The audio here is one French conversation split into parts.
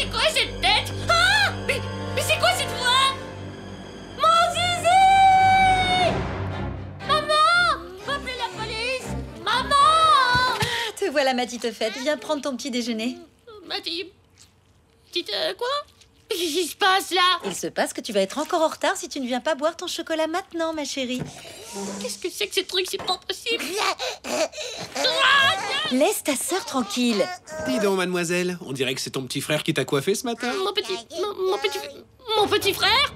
c'est quoi cette tête? Ah! Mais c'est quoi cette voix? Mon zizi! Maman! Appelez la police! Maman! Te voilà, ma Titeufette. Viens prendre ton petit déjeuner. Petite... quoi? Qu'est-ce qui se passe là? Il se passe que tu vas être encore en retard si tu ne viens pas boire ton chocolat maintenant, ma chérie. Qu'est-ce que c'est que ces trucs? C'est pas possible. Laisse ta sœur tranquille. Dis donc, mademoiselle, on dirait que c'est ton petit frère qui t'a coiffé ce matin. Mon petit frère?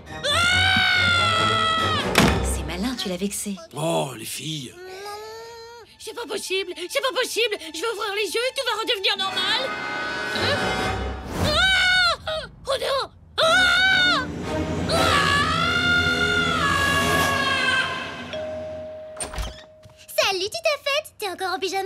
C'est malin, tu l'as vexé. Oh, les filles. C'est pas possible, c'est pas possible. Je vais ouvrir les yeux et tout va redevenir normal. Oh non! Salut Titeufette, t'es encore en pyjama?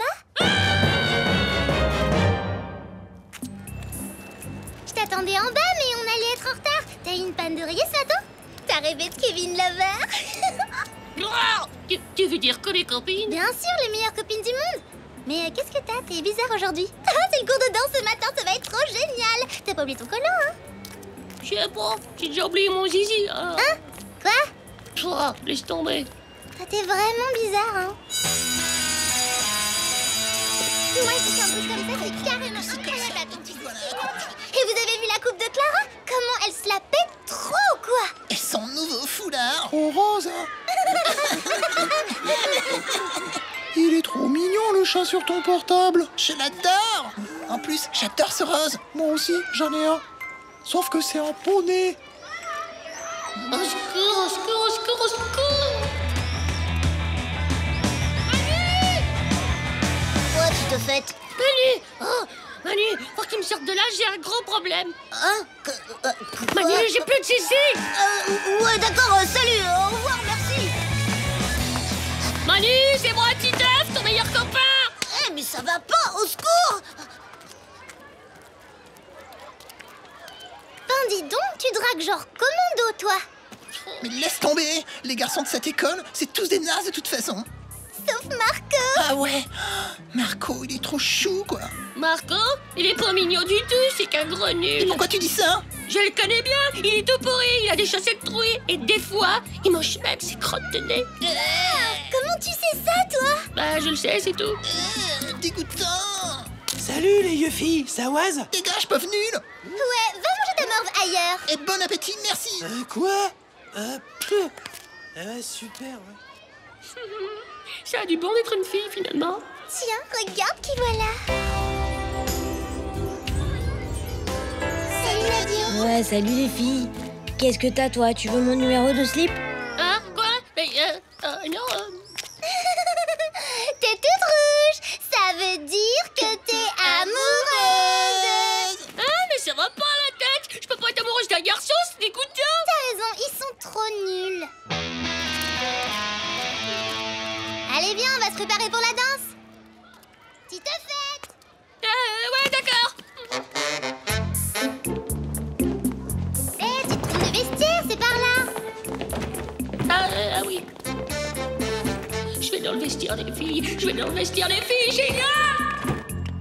Je t'attendais en bas, mais on allait être en retard. T'as eu une panne d'oreiller ce matin? T'as rêvé de Kevin Lover? Tu veux dire que les copines? Bien sûr, les meilleures copines du monde. Mais qu'est-ce que t'as? T'es bizarre aujourd'hui. C'est le cours de danse ce matin, ça va être trop génial. T'as pas oublié ton collant, hein? Je sais pas, j'ai déjà oublié mon zizi. Hein? Quoi? Oh, laisse tomber. T'es vraiment bizarre, hein? Moi, je dis un truc comme ça, c'est carrément incroyable à ton petit zizi. Et vous avez vu la coupe de Clara? Comment elle se la pète trop, quoi? Et son nouveau foulard. Oh, Rose. Il est trop mignon, le chat sur ton portable. Je l'adore. En plus, j'adore ce rose. Moi aussi, j'en ai un. Sauf que c'est un poney. Au secours, au secours, au secours, au secours! Quoi, Titeufette? Manu! Oh, Manu, faut que tu me sortes de là, j'ai un gros problème. Hein? Manu, j'ai plus de zizi! Ouais, d'accord, salut, au revoir, merci. Manu, c'est moi, Titeuf, ton meilleur copain! Eh, mais ça va pas, au secours! Ben dis donc, tu dragues genre commando, toi. Mais laisse tomber. Les garçons de cette école, c'est tous des nazes de toute façon. Sauf Marco. Ah ouais. Marco, il est trop chou, quoi. Marco, il est pas mignon du tout, c'est qu'un gros Et nul. pourquoi tu dis ça? Je le connais bien, il est tout pourri, il a des chaussettes trouées et des fois, il mange même ses crottes de nez. Comment tu sais ça, toi? Bah, je le sais, c'est tout. Dégoûtant. Salut, les yeux filles, ça oise? Dégage, pauvre nul. Ouais, va manger ta morve ailleurs. Et bon appétit, merci. Quoi? Super, ouais. Ça a du bon d'être une fille, finalement. Tiens, regarde qui voilà. Salut Nadio. Ouais, salut les filles. Qu'est-ce que t'as, toi? Tu veux mon numéro de slip? Hein? Quoi? Mais, non, T'es toute rouge. Ça veut dire que t'es amoureuse. Ah, mais ça va pas la tête! Je peux pas être amoureuse d'un garçon, c'est dégoûtant! T'as raison, ils sont trop nuls. Allez, viens, on va se préparer pour la danse. Titeufette. Ouais, d'accord! Eh, tu te trompes de vestiaire, c'est par là. Ah oui. Je vais dans le vestiaire des filles, je vais dans le vestiaire des filles, génial!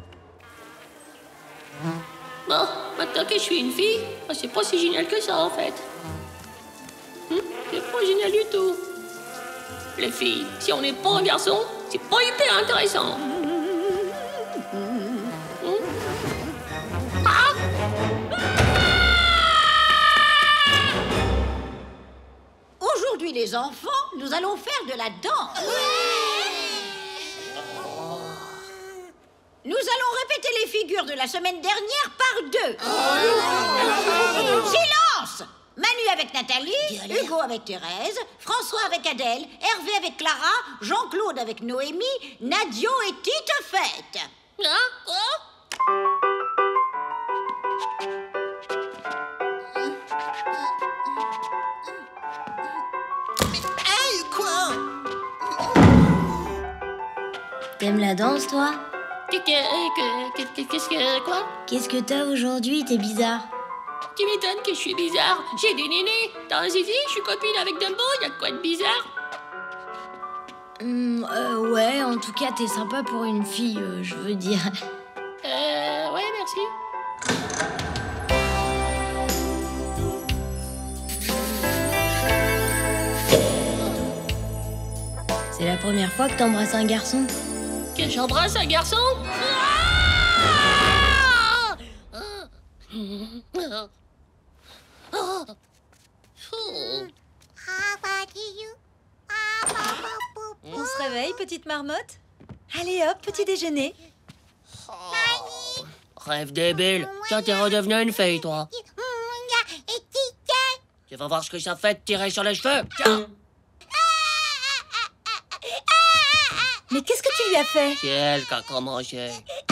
Bon, maintenant que je suis une fille, bah, c'est pas si génial que ça en fait. C'est pas génial du tout. Les filles, si on n'est pas un garçon, c'est pas hyper intéressant. Ah! Aujourd'hui, les enfants, nous allons faire de la danse. Nous allons répéter les figures de la semaine dernière par deux. Silence! Manu avec Nathalie, Hugo avec Thérèse, François avec Adèle, Hervé avec Clara, Jean-Claude avec Noémie, Nadio et Titeufette. Hein? Quoi? Hey, quoi? T'aimes la danse, toi? Qu'est-ce que... Quoi? Qu'est-ce que t'as aujourd'hui? T'es bizarre. Tu m'étonnes que je suis bizarre. J'ai des nénés. T'as un zizi, je suis copine avec Dumbo, y'a de quoi de bizarre? Ouais, en tout cas, t'es sympa pour une fille, je veux dire. Ouais, merci. C'est la première fois que t'embrasses un garçon. Que j'embrasse un garçon? On se réveille, petite marmotte? Allez hop, petit déjeuner. Rêve débile. Tiens, t'es redevenue une fille, toi. Tu vas voir ce que ça fait de tirer sur les cheveux. Tiens. Mais qu'est-ce que tu lui as fait? C'est elle qui a commencé.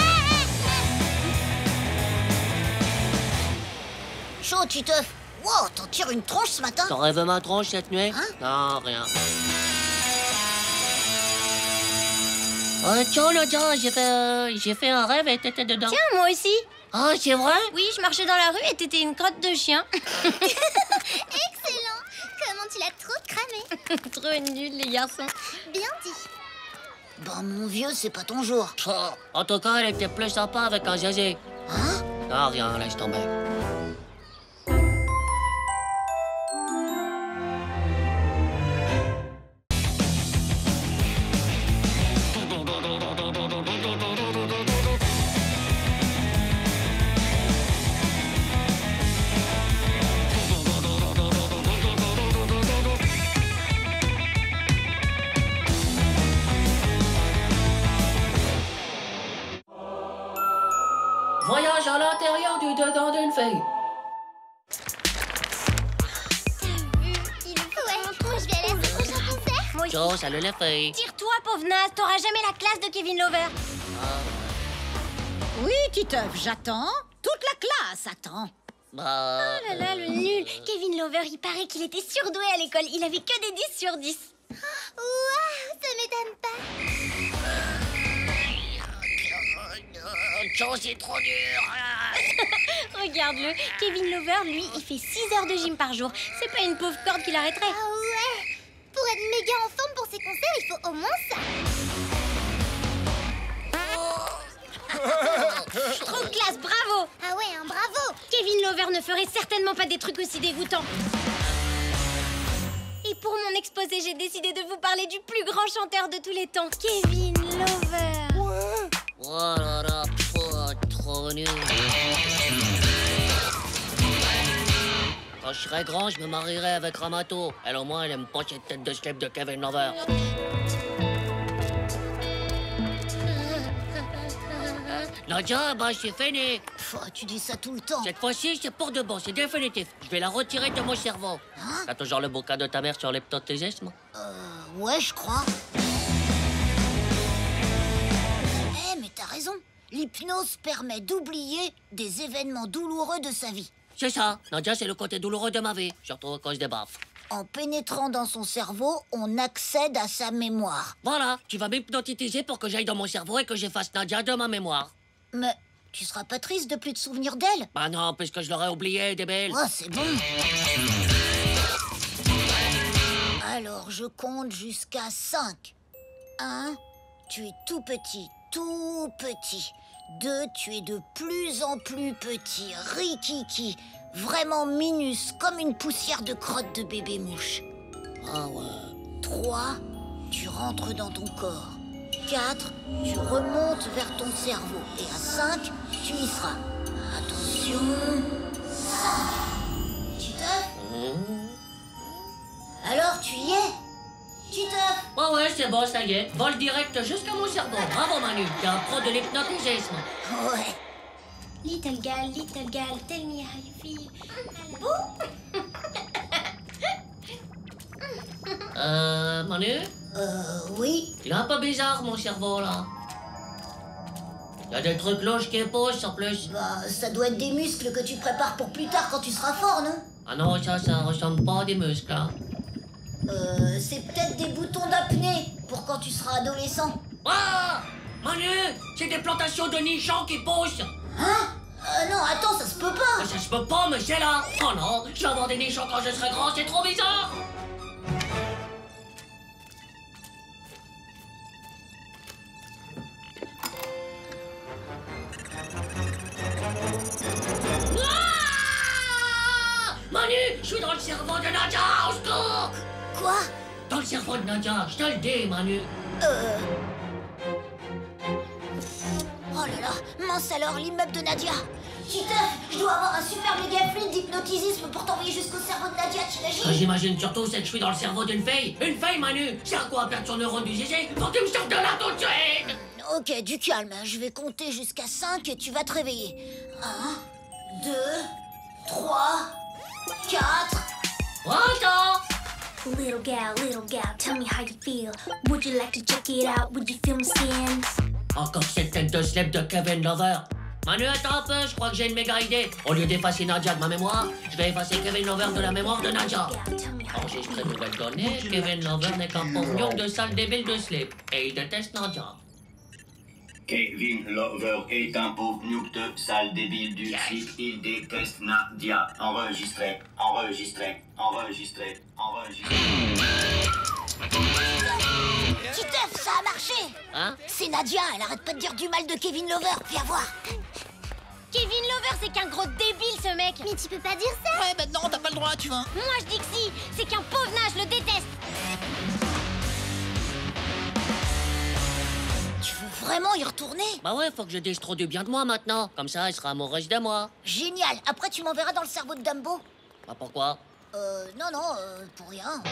Chaud, Titeuf. Wow, t'en tires une tronche ce matin? T'en rêves ma tronche cette nuit? Hein? Non, rien. Tiens, Nadia, j'ai fait un rêve et t'étais dedans. Tiens, moi aussi. Ah, c'est vrai? Oui, je marchais dans la rue et t'étais une crotte de chien. Excellent. Comment tu l'as trop cramé. Trop nul, les garçons. Bien dit. Bah, mon vieux, c'est pas ton jour. En tout cas, elle était plus sympa avec un zizi. Hein? Ah, rien, laisse tomber. Voyage à l'intérieur du dedans d'une fille. Ouais, je vais aller à ce prochain concert. Moi aussi. Ciao, salut les filles. Tire-toi, pauvre naze, t'auras jamais la classe de Kevin Lover. Oui, Titeuf, j'attends. Toute la classe attend. Bah... Oh là là, le nul. Kevin Lover, il paraît qu'il était surdoué à l'école. Il avait que des 10 sur 10. Waouh, ça m'étonne pas. Ciao, c'est trop dur. Regarde-le. Kevin Lover, lui, il fait 6 heures de gym par jour. C'est pas une pauvre corde qui l'arrêterait. Ah ouais. Pour être méga en forme pour ses concerts, il faut au moins ça. Trop classe, bravo. Ah ouais, un bravo. Kevin Lover ne ferait certainement pas des trucs aussi dégoûtants. Et pour mon exposé, j'ai décidé de vous parler du plus grand chanteur de tous les temps, Kevin Lover. Oh là là, trop nul. Quand je serai grand, je me marierai avec Ramato. Elle, au moins, elle aime pas cette tête de slip de Kevin Lover. Nadia, bah, c'est fini. Tu dis ça tout le temps. Cette fois-ci, c'est pour de bon, c'est définitif. Je vais la retirer de mon cerveau. T'as toujours le bouquin de ta mère sur l'hypnotisme? Ouais, je crois. Mais t'as raison. L'hypnose permet d'oublier des événements douloureux de sa vie. C'est ça. Nadia, c'est le côté douloureux de ma vie, surtout à cause des baffes. En pénétrant dans son cerveau, on accède à sa mémoire. Voilà, tu vas m'hypnotiser pour que j'aille dans mon cerveau et que j'efface Nadia de ma mémoire. Mais tu seras pas triste de plus te souvenir d'elle? Bah non, puisque je l'aurais oublié, débile. Oh, c'est bon. Alors, je compte jusqu'à 5. 1, tu es tout petit, tout petit. 2, tu es de plus en plus petit, rikiki, vraiment minus, comme une poussière de crotte de bébé mouche. Ah ouais. 3, tu rentres dans ton corps. 4, tu remontes vers ton cerveau. Et à 5, tu y seras. Attention. 5. Titeuf? Alors, tu y es? Titeuf? Ouais, c'est bon, ça y est. Vol direct jusqu'à mon cerveau. Bravo, Manu. T'es un pro de l'hypnotisme. Ouais. Little girl, tell me how you feel. Manu? Oui. Il est un peu bizarre, mon cerveau, là. Il y a des trucs louches qui poussent, en plus. Bah, ça doit être des muscles que tu prépares pour plus tard quand tu seras fort, non? Ah non, ça ressemble pas à des muscles, hein. C'est peut-être des boutons d'apnée pour quand tu seras adolescent. Ah! Manu! C'est des plantations de nichons qui poussent! Hein? Non, attends, ça se peut pas. Ça se peut pas, mais c'est là! Oh non! Je vais avoir des nichons quand je serai grand, c'est trop bizarre! Ah! Manu! Je suis dans le cerveau de Nadia! Au secours! Quoi? Dans le cerveau de Nadia, je te le dis, Manu. Oh là là, mince alors, l'immeuble de Nadia. Titeuf, je dois avoir un super méga fluide d'hypnotisisme pour t'envoyer jusqu'au cerveau de Nadia, Ce que t'imagines? j'imagine surtout, c'est que je suis dans le cerveau d'une fille. Une fille, Manu. C'est à quoi perdre son neurone du GG? Faut que tu me sortes de là tout de suite. Ok, du calme, je vais compter jusqu'à 5 et tu vas te réveiller. 1, 2, 3, 4... Attends. Little gal, tell me how you feel. Would you like to check it out? Would you feel my scans? Encore cette tête de slip de Kevin Lover. Manu, attends un peu, je crois que j'ai une méga idée. Au lieu d'effacer Nadia de ma mémoire, je vais effacer Kevin Lover de la mémoire de Nadia. Tell me how you Enregistré nouvelle donnée, Kevin Lover n'est qu'un pauvre de sale débile de slip. Et il déteste Nadia. Kevin Lover est un pauvre noob de sale débile du site. Il déteste Nadia. Enregistré. Titeuf, ça a marché! Hein? C'est Nadia, elle arrête pas de dire du mal de Kevin Lover, viens voir! Kevin Lover, c'est qu'un gros débile, ce mec. Mais tu peux pas dire ça. Ouais, bah non, t'as pas le droit, tu vois. Moi, je dis que si. C'est qu'un pauvre naze, je le déteste. Tu veux vraiment y retourner? Bah ouais, faut que je dise trop du bien de moi maintenant. Comme ça, elle sera amoureuse de moi. Génial, après tu m'enverras dans le cerveau de Dumbo. Bah pourquoi? Non, pour rien.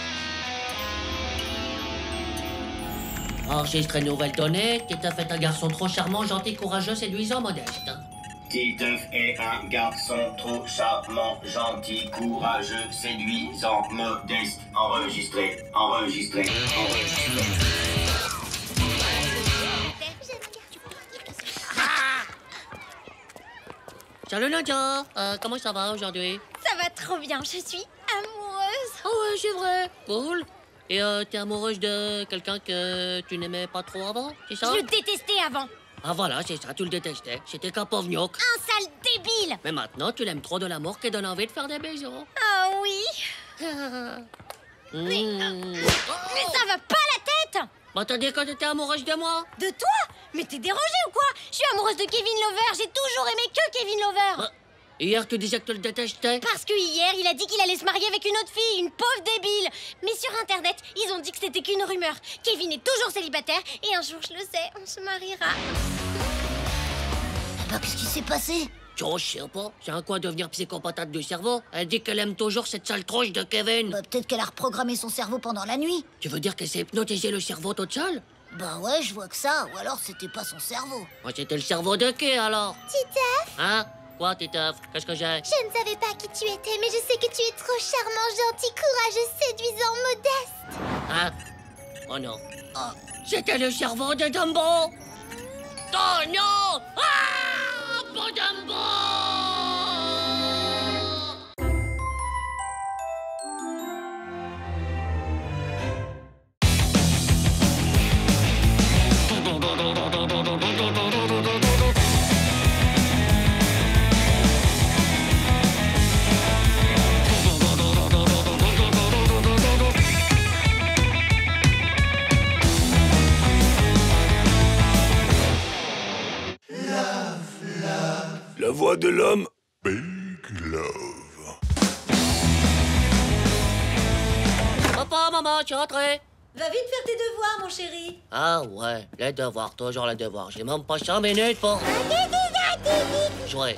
Enregistré nouvelle donnée, Titeuf est un garçon trop charmant, gentil, courageux, séduisant, modeste. Titeuf est un garçon trop charmant, gentil, courageux, séduisant, modeste. Enregistré. Salut Nadia, comment ça va aujourd'hui? Ça va trop bien, je suis amoureuse. Ah ouais, c'est vrai, cool. Et t'es amoureuse de quelqu'un que tu n'aimais pas trop avant, c'est ça? Je le détestais avant. Ah voilà, c'est ça, tu le détestais. C'était qu'un pauvre gnoc. Un sale débile. Mais maintenant, tu l'aimes trop de l'amour qui donne envie de faire des bisous. Ah oui. Mais ça va pas la tête. Bah t'as dit que t'étais amoureuse de moi? De toi? Mais t'es dérangé ou quoi? Je suis amoureuse de Kevin Lover. J'ai toujours aimé que Kevin Lover. Bah, hier, tu disais que tu le détestais. Parce que hier, il a dit qu'il allait se marier avec une autre fille, une pauvre débile. Mais sur Internet, ils ont dit que c'était qu'une rumeur. Kevin est toujours célibataire et un jour, je le sais, on se mariera. Bah qu'est-ce qui s'est passé? Oh, je sais pas. C'est un quoi devenir psychopathate du cerveau? Elle dit qu'elle aime toujours cette sale tronche de Kevin. Bah peut-être qu'elle a reprogrammé son cerveau pendant la nuit. Tu veux dire qu'elle s'est hypnotisé le cerveau toute seule? Bah ouais, je vois que ça, ou alors c'était pas son cerveau. Moi, c'était le cerveau de qui alors? Titeuf, Hein? Quoi, Titeuf? Qu'est-ce que j'ai? je ne savais pas qui tu étais, mais je sais que tu es trop charmant, gentil, courageux, séduisant, modeste. Hein? Oh non. Oh, c'était le cerveau de Dumbo! Oh non! Ah! Bon Dumbo! La voix de l'homme. Big Love. Papa, maman, je suis rentré. Va vite faire tes devoirs, mon chéri. Ah ouais, les devoirs, toujours les devoirs. J'ai même pas 5 minutes pour jouer.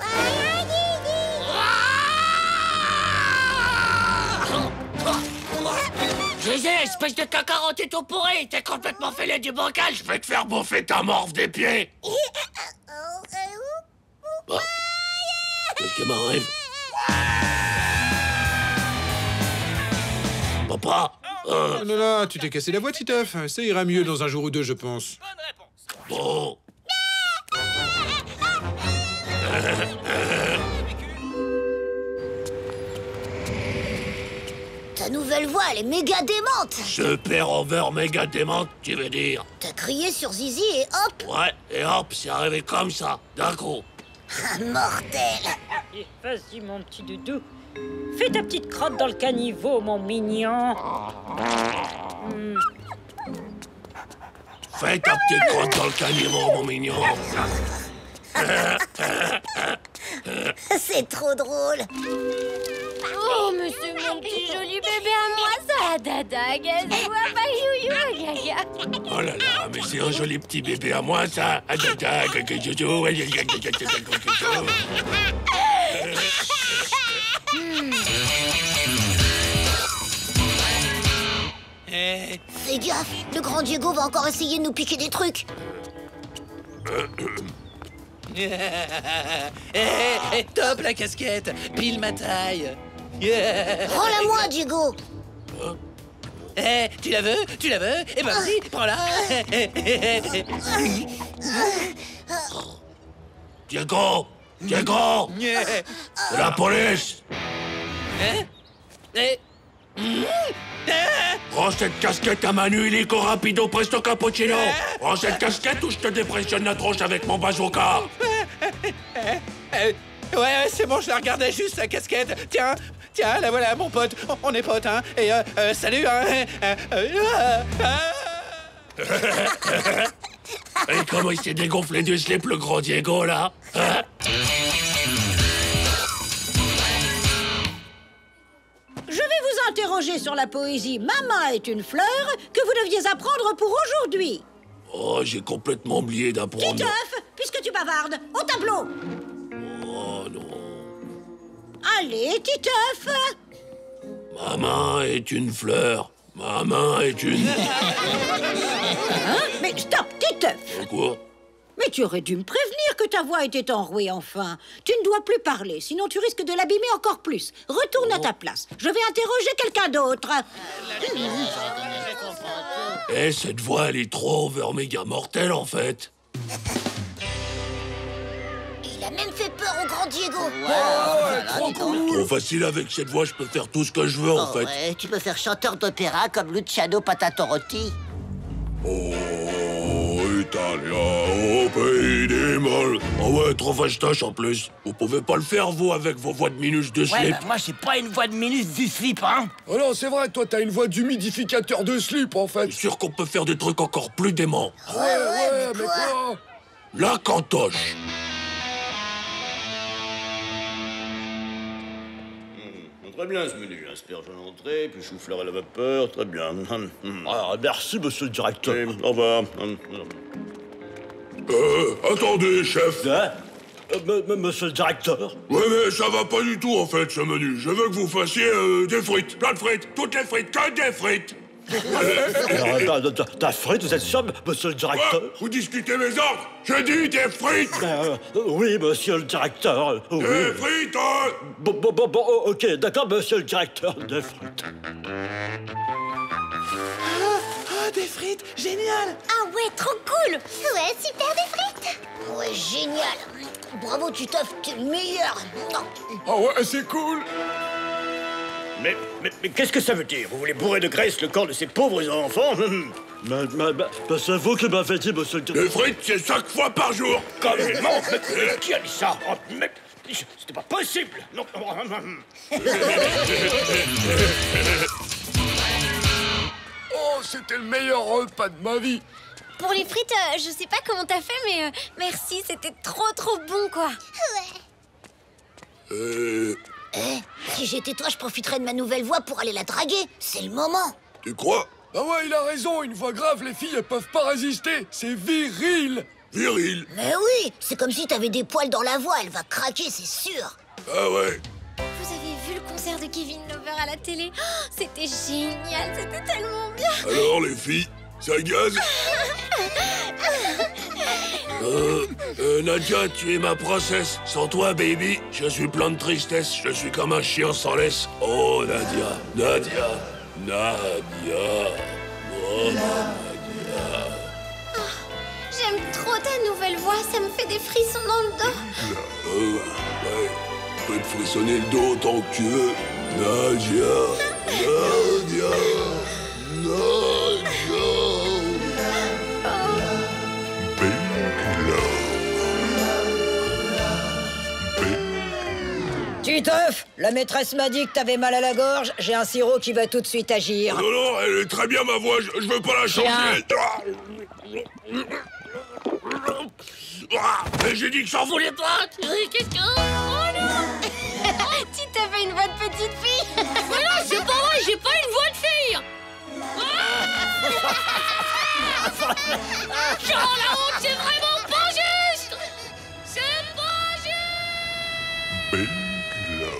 Gégé, espèce de cacarotte tout pourri, t'es complètement fêlé du bocal. Je vais te faire bouffer ta morve des pieds. Ah, qu'est-ce qui m'arrive? Papa, Oh là là, tu t'es cassé la voix, Titeuf. Ça ira mieux dans un jour ou deux, je pense. bon. Ta nouvelle voix, elle est méga démente. Super over méga démente, tu veux dire? T'as crié sur Zizi et hop. Ouais, et hop, c'est arrivé comme ça, d'un coup. Un mortel. Vas-y, mon petit doudou. Fais ta petite crotte dans le caniveau, mon mignon. Fais ta petite crotte dans le caniveau, mon mignon. C'est trop drôle. Oh, mais c'est mon petit joli bébé à moi, ça. Dada, gazou, abayou, gaga. Oh là là, mais c'est un joli petit bébé à moi, ça. Fais gaffe, le grand Diego va encore essayer de nous piquer des trucs. Top la casquette, pile ma taille. Rends-la-moi, Diego. Tu la veux? Tu la veux? Eh ben vas-y, prends-la. Diego! Diego! C'est la police! Prends cette casquette à Manu illico rapido presto cappuccino! Prends cette casquette ou je te dépressionne la tronche avec mon bazooka! Ouais, c'est bon, je la regardais juste, la casquette. Tiens, la voilà, mon pote. On est potes, hein. Et salut, hein. Et comment il s'est dégonflé du slip, le gros Diego, là? Hein? Je vais vous interroger sur la poésie « Maman est une fleur » que vous deviez apprendre pour aujourd'hui. Oh, j'ai complètement oublié d'apprendre. Titeuf, puisque tu bavardes, au tableau. Oh non. Allez, Titeuf. Ma main est une fleur. Ma main est une... Hein? Mais stop, Titeuf. Quoi? Mais tu aurais dû me prévenir que ta voix était enrouée, enfin. Tu ne dois plus parler, sinon tu risques de l'abîmer encore plus. Retourne à ta place. Je vais interroger quelqu'un d'autre. Eh, cette voix, elle est trop over méga mortelle, en fait. Il a même fait peur au grand Diego. Trop cool. Trop facile avec cette voix, je peux faire tout ce que je veux, en fait. Ouais, tu peux faire chanteur d'opéra comme Luciano Patatorotti. Oh, Italia, au pays des molles. Ah ouais, trop fastoche en plus. Vous pouvez pas le faire, vous, avec vos voix de minus de slip. Ouais, bah, moi, j'ai pas une voix de minus du slip, hein. Oh non, c'est vrai, toi, t'as une voix d'humidificateur de slip, en fait. C'est sûr qu'on peut faire des trucs encore plus déments. Ouais, mais quoi? La cantoche. Très bien ce menu, asperge à l'entrée, puis chou-fleur à la vapeur, très bien. Ah, merci, monsieur le directeur. Oui, au revoir. Attendez, chef. Monsieur le directeur. Ouais, mais ça va pas du tout, en fait, ce menu. Je veux que vous fassiez des frites, plein de frites, toutes les frites, que des frites. Ta frite, vous êtes sûr, monsieur le directeur? Quoi? Vous discutez mes ordres? J'ai dit des frites. Oui, monsieur le directeur. Oui. Des frites. Bon, ok, d'accord, monsieur le directeur, des frites. Des frites, génial. Ah ouais, trop cool. Ouais, super des frites. Ouais, génial. Bravo, Titeuf, t'es le meilleur. Ah ouais, c'est cool. Mais qu'est-ce que ça veut dire? Vous voulez bourrer de graisse le corps de ces pauvres enfants? C'est vous qui m'avez dit, monsieur le directeur. Les frites, c'est 5 fois par jour. Comment? Qui a dit ça? Mais c'était pas possible. Non. Oh, c'était le meilleur repas de ma vie. Pour les frites, je sais pas comment t'as fait, mais merci, c'était trop bon, quoi. Ouais. Si j'étais toi, je profiterais de ma nouvelle voix pour aller la draguer. C'est le moment. Tu crois? Bah ouais, il a raison, une voix grave, les filles, elles peuvent pas résister. C'est viril. Viril? Mais oui, c'est comme si t'avais des poils dans la voix, elle va craquer, c'est sûr. Ah ouais. Vous avez vu le concert de Kevin Lover à la télé? Oh, c'était génial, c'était tellement bien. Alors, les filles, ça gaze? Nadia, tu es ma princesse. Sans toi, baby, je suis plein de tristesse. Je suis comme un chien sans laisse. Oh, Nadia. Oh, Nadia. J'aime trop ta nouvelle voix, ça me fait des frissons dans le dos. Ouais, je peux te frissonner le dos autant que tu veux. Nadia. Titeuf, la maîtresse m'a dit que t'avais mal à la gorge. J'ai un sirop qui va tout de suite agir. Non, elle est très bien ma voix, je veux pas la changer. Mais j'ai dit que j'en voulais pas. Qu'est-ce que... Oh non. Titeuf a une voix de petite fille. Jean, la honte, c'est vraiment pas juste. C'est pas juste. Big love.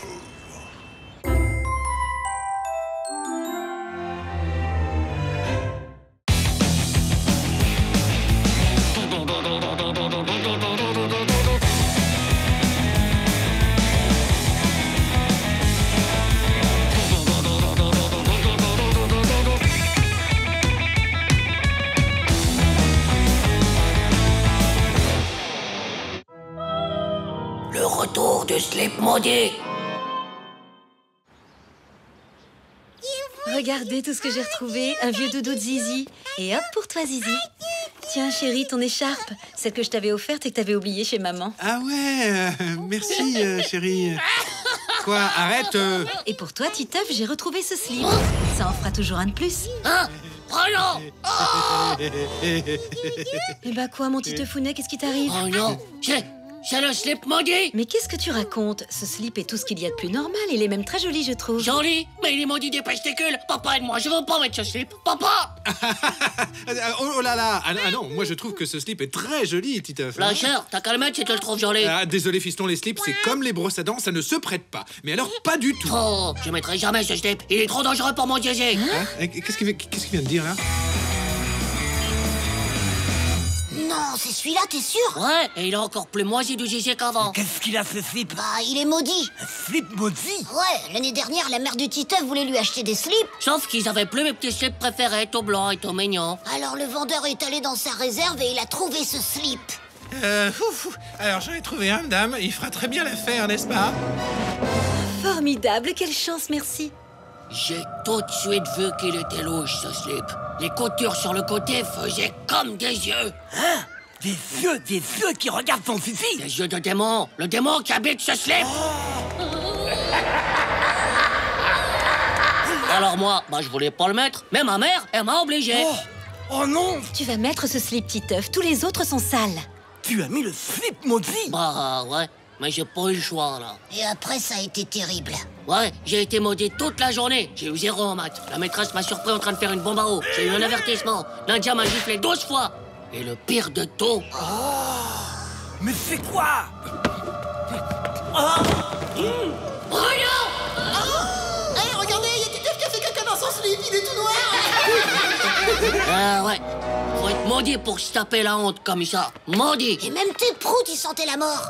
Le retour de Slip maudit. Regardez tout ce que j'ai retrouvé. Un vieux doudou de Zizi. Et hop pour toi, Zizi. Tiens, chérie, ton écharpe. Celle que je t'avais offerte et que t'avais oubliée chez maman. Ah ouais, merci, chérie. Quoi, arrête Et pour toi, Titeuf, j'ai retrouvé ce slip. Ça en fera toujours un de plus. Hein? Oh non! Oh! Eh bah quoi, mon Titeufounet, qu'est-ce qui t'arrive? Oh non! C'est le slip maudit! Mais qu'est-ce que tu racontes? Ce slip est tout ce qu'il y a de plus normal. Il est même très joli, je trouve. Joli? Mais il est maudit des testicules! Papa, aide-moi, je veux pas mettre ce slip! Papa! Oh là là. Ah non, moi je trouve que ce slip est très joli, Titeuf. Lâcheur, t'as qu'à le mettre si tu le trouves joli. Ah, désolé, fiston, les slips, c'est comme les brosses à dents, ça ne se prête pas. Mais alors, pas du tout. Oh, je mettrai jamais ce slip. Il est trop dangereux pour mon Zizi. Hein? Qu'est-ce qu'il vient de dire, là? Non, c'est celui-là, t'es sûr? Ouais, et il est encore plus moisi du Zizi qu'avant. Qu'est-ce qu'il a, ce slip? Bah, il est maudit. Un slip maudit? Ouais, l'année dernière, la mère du Titeuf voulait lui acheter des slips. Sauf qu'ils avaient plus mes petits slips préférés, tout blanc et tout mignon. Alors le vendeur est allé dans sa réserve et il a trouvé ce slip. Alors j'en ai trouvé un, dame. Il fera très bien l'affaire, n'est-ce pas? Formidable, quelle chance, merci. J'ai tout de suite vu qu'il était louche, ce slip. Les coutures sur le côté faisaient comme des yeux. Hein? Des yeux qui regardent ton zizi? Des yeux de démon. Le démon qui habite ce slip. Alors moi, je voulais pas le mettre, mais ma mère, elle m'a obligé. Oh non! Tu vas mettre ce slip, Titeuf. Tous les autres sont sales. Tu as mis le slip maudit? Bah ouais, mais j'ai pas eu le choix, là. Et après, ça a été terrible. Ouais, j'ai été maudit toute la journée. J'ai eu 0 en maths. La maîtresse m'a surpris en train de faire une bombe à eau. J'ai eu un avertissement. L'Indien m'a giflé 12 fois. Et le pire de tout... Mais c'est quoi? Oh non! Hey, regardez, il y a Titeuf qui a fait caca dans son slip, il est tout noir. Ah ouais, faut être maudit pour se taper la honte comme ça. Maudit. Et même tes proutes, ils sentaient la mort.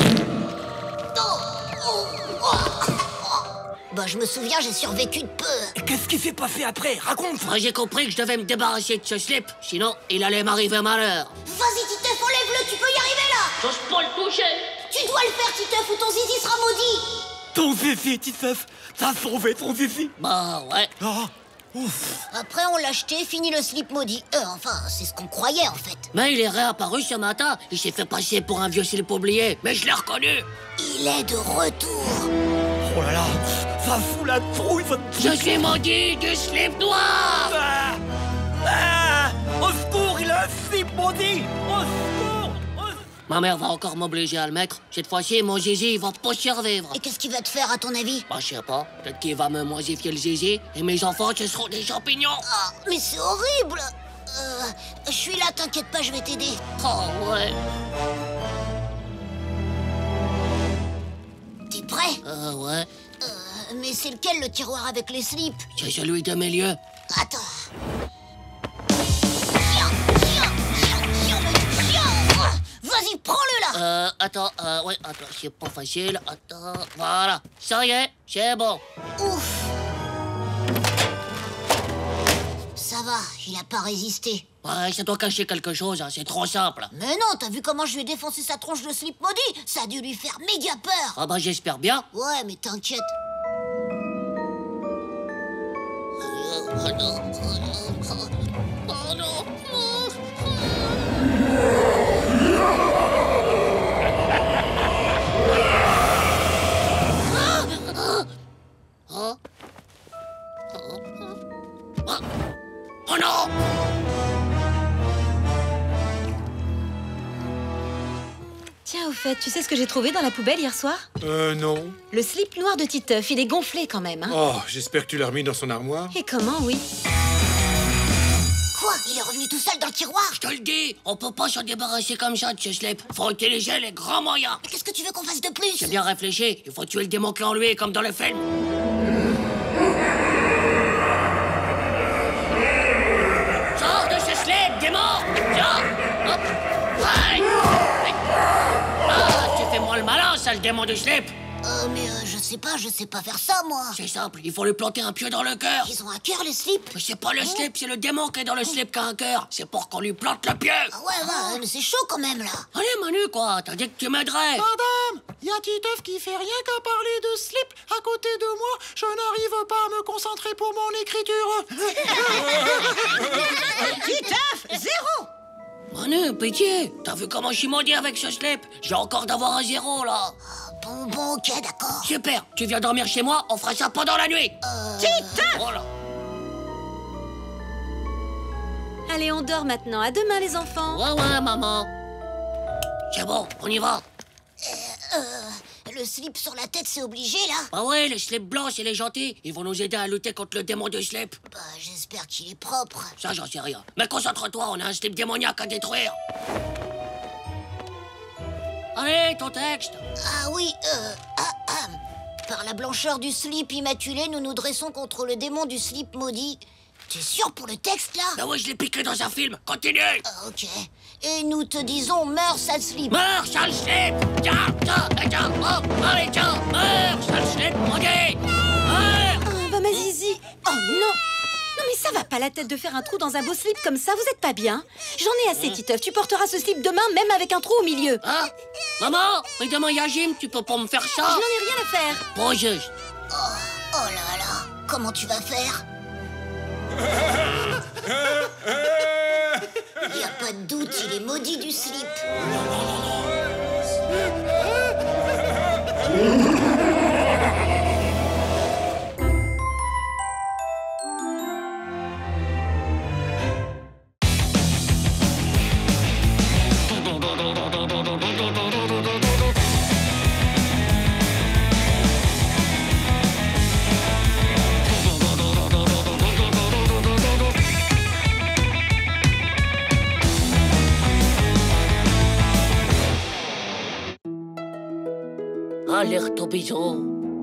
Bah, je me souviens, j'ai survécu de peu. Et qu'est-ce qui s'est passé après? Raconte! Moi, j'ai compris que je devais me débarrasser de ce slip, sinon il allait m'arriver malheur. Vas-y, Titeuf, enlève-le, tu peux y arriver là. J'ose pas le toucher. Tu dois le faire, Titeuf, ou ton zizi sera maudit. Ton zizi, Titeuf, t'as sauvé ton zizi. Bah ouais. Oh, ouf. Après, on l'a acheté, fini le slip maudit. Enfin, c'est ce qu'on croyait, en fait. Mais il est réapparu ce matin. Il s'est fait passer pour un vieux slip oublié, mais je l'ai reconnu. Il est de retour. Oh là là, ça fout la trouille, ça... Je suis maudit du slip noir. Au secours, il a un slip maudit. Au secours. Ma mère va encore m'obliger à le mettre. Cette fois-ci, mon zizi, il va pas survivre. Et qu'est-ce qu'il va te faire, à ton avis? Bah, je sais pas. Peut-être qu'il va me moisifier le zizi. Et mes enfants, ce seront des champignons. Ah, mais c'est horrible. Je suis là, t'inquiète pas, je vais t'aider. Oh, ouais. T'es prêt? Ouais. Mais c'est lequel, le tiroir avec les slips? C'est celui de milieu. Attends. Vas-y, prends-le là. Attends, c'est pas facile. Attends, voilà. Ça y est, c'est bon. Ouf. Ça va, il a pas résisté. Ouais, ça doit cacher quelque chose, hein. C'est trop simple. Mais non, t'as vu comment je lui ai défoncé sa tronche de slip maudit? Ça a dû lui faire méga peur. Ah bah j'espère bien. Ouais, mais t'inquiète. Oh non! Tiens, au fait, tu sais ce que j'ai trouvé dans la poubelle hier soir? Non. Le slip noir de Titeuf, il est gonflé quand même, hein? Oh, j'espère que tu l'as remis dans son armoire. Et comment, oui? Quoi? Il est revenu tout seul dans le tiroir? Je te le dis, on peut pas s'en débarrasser comme ça de ce slip. Faut utiliser les grands moyens. Mais qu'est-ce que tu veux qu'on fasse de plus? J'ai bien réfléchi, il faut tuer le démon qui est en lui, comme dans le film. Sors de ce slip, démon! Sors! Hop! Ouais. Ah, tu fais moi le malin, sale démon du slip! Mais je sais pas faire ça, moi. C'est simple, il faut lui planter un pieu dans le cœur. Ils ont un cœur, les slips? Mais c'est pas le slip, c'est le démon qui est dans le slip qui a un cœur. C'est pour qu'on lui plante le pieu. Ah ouais, mais c'est chaud quand même, là. Allez, Manu, quoi, t'as dit que tu m'aiderais. Madame, y a Titeuf qui fait rien qu'à parler de slip à côté de moi. Je n'arrive pas à me concentrer pour mon écriture. Titeuf, 0. Manu, pitié, t'as vu comment je suis maudit avec ce slip? J'ai encore d'avoir un 0, là. Bon, ok, d'accord. Super, tu viens dormir chez moi, on fera ça pendant la nuit. Titeuf! Voilà. Allez, on dort maintenant. À demain, les enfants. Ouais, maman. C'est bon, on y va. Le slip sur la tête, c'est obligé, là? Ah ouais, les slips blancs, c'est les gentils. Ils vont nous aider à lutter contre le démon du slip. Bah, j'espère qu'il est propre. Ça, j'en sais rien. Mais concentre-toi, on a un slip démoniaque à détruire. Allez, ton texte. Ah oui, Par la blancheur du slip immaculé, nous nous dressons contre le démon du slip maudit. T'es sûr pour le texte, là? Bah oui, je l'ai piqué dans un film. Continue. Ok. Et nous te disons, meurs, sale slip. Meurs, sale slip. Tiens, oh, allez, tiens, meurs, sale slip, maudit. Meurs. Oh, bah, ma Zizi. Oh, non. Non, mais ça va pas la tête de faire un trou dans un beau slip comme ça, vous êtes pas bien? J'en ai assez, Titeuf, tu porteras ce slip demain, même avec un trou au milieu. Hein? Maman, mais demain il y a Jim, tu peux pas me faire ça? Je n'en ai rien à faire. Bon, juste. Oh là là, comment tu vas faire? Y a pas de doute, il est maudit du slip. Alerte au bison.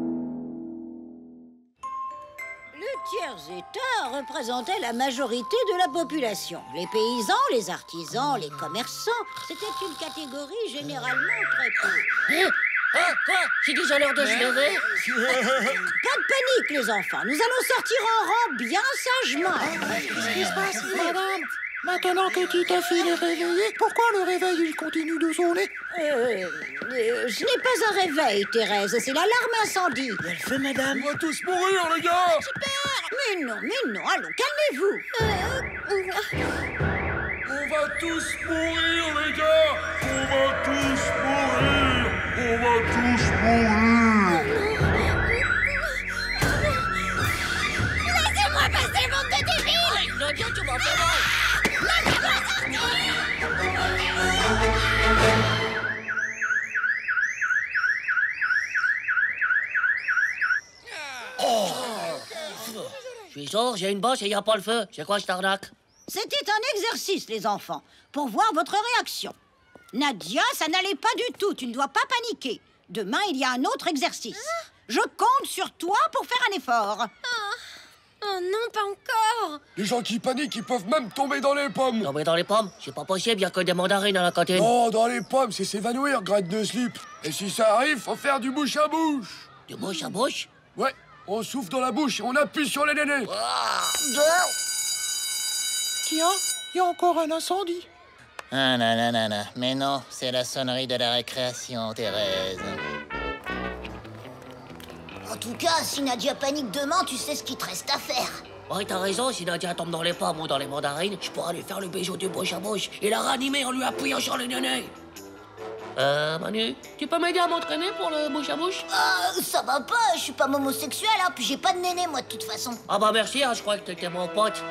Le tiers-état représentait la majorité de la population. Les paysans, les artisans, les commerçants, c'était une catégorie généralement très peu. Quoi? C'est déjà l'heure de se lever? Pas de panique, les enfants. Nous allons sortir en rang bien sagement. Qu'est-ce qui se passe, madame? Maintenant que Titeuf il est réveillé, pourquoi le réveil il continue de sonner? Ce n'est pas un réveil, Thérèse, c'est l'alarme incendie. Elle fait, madame. On va tous mourir, les gars! Mais non, allons, calmez-vous. On va tous mourir, les gars! On va tous mourir! On va tous mourir! Laissez-moi passer, bande de débiles! Claudia, tu m'en fais mal! Je suis sourd, j'ai une bosse et il n'y a pas le feu. C'est quoi cette arnaque? C'était un exercice, les enfants, pour voir votre réaction. Nadia, ça n'allait pas du tout, tu ne dois pas paniquer. Demain, il y a un autre exercice. Je compte sur toi pour faire un effort. Oh non, pas encore. Les gens qui paniquent, ils peuvent même tomber dans les pommes. Tomber dans les pommes? C'est pas possible, il y a que des mandarines à la cantine. Non, dans les pommes, c'est s'évanouir, gratte de slip. Et si ça arrive, faut faire du bouche à bouche. Du bouche à bouche? Ouais, on souffle dans la bouche et on appuie sur les nénés. Tiens, il y a encore un incendie. Ah nanana, mais non, c'est la sonnerie de la récréation, Thérèse. En tout cas, si Nadia panique demain, tu sais ce qu'il te reste à faire. Ouais, t'as raison, si Nadia tombe dans les pommes ou dans les mandarines, je pourrais lui faire le bijou du bouche à bouche et la ranimer en lui appuyant sur le néné. Manu, tu peux m'aider à m'entraîner pour le bouche à bouche? Ça va pas, je suis pas homosexuel, hein, puis j'ai pas de néné, moi, de toute façon. Ah bah merci, hein, je crois que t'étais mon pote.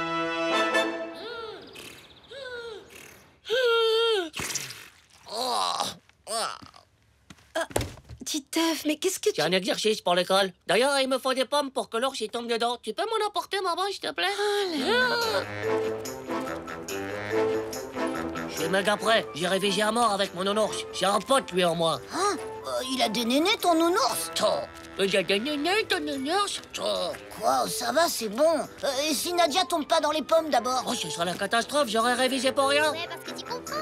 Titeuf, mais qu'est-ce que tu... C'est un exercice pour l'école. D'ailleurs, il me faut des pommes pour que l'ours y tombe dedans. Tu peux m'en apporter, maman, s'il te plaît? Oh là là. suis méga prêt. J'ai révisé à mort avec mon nounours. J'ai un pote, lui, en moi. Hein? Il a des nénés, ton nounours? Il a des nénés, ton nounours? Quoi? Ça va, c'est bon. Et si Nadia tombe pas dans les pommes d'abord? Oh, ce sera la catastrophe, j'aurais révisé pour rien. Ouais, parce que tu comprends.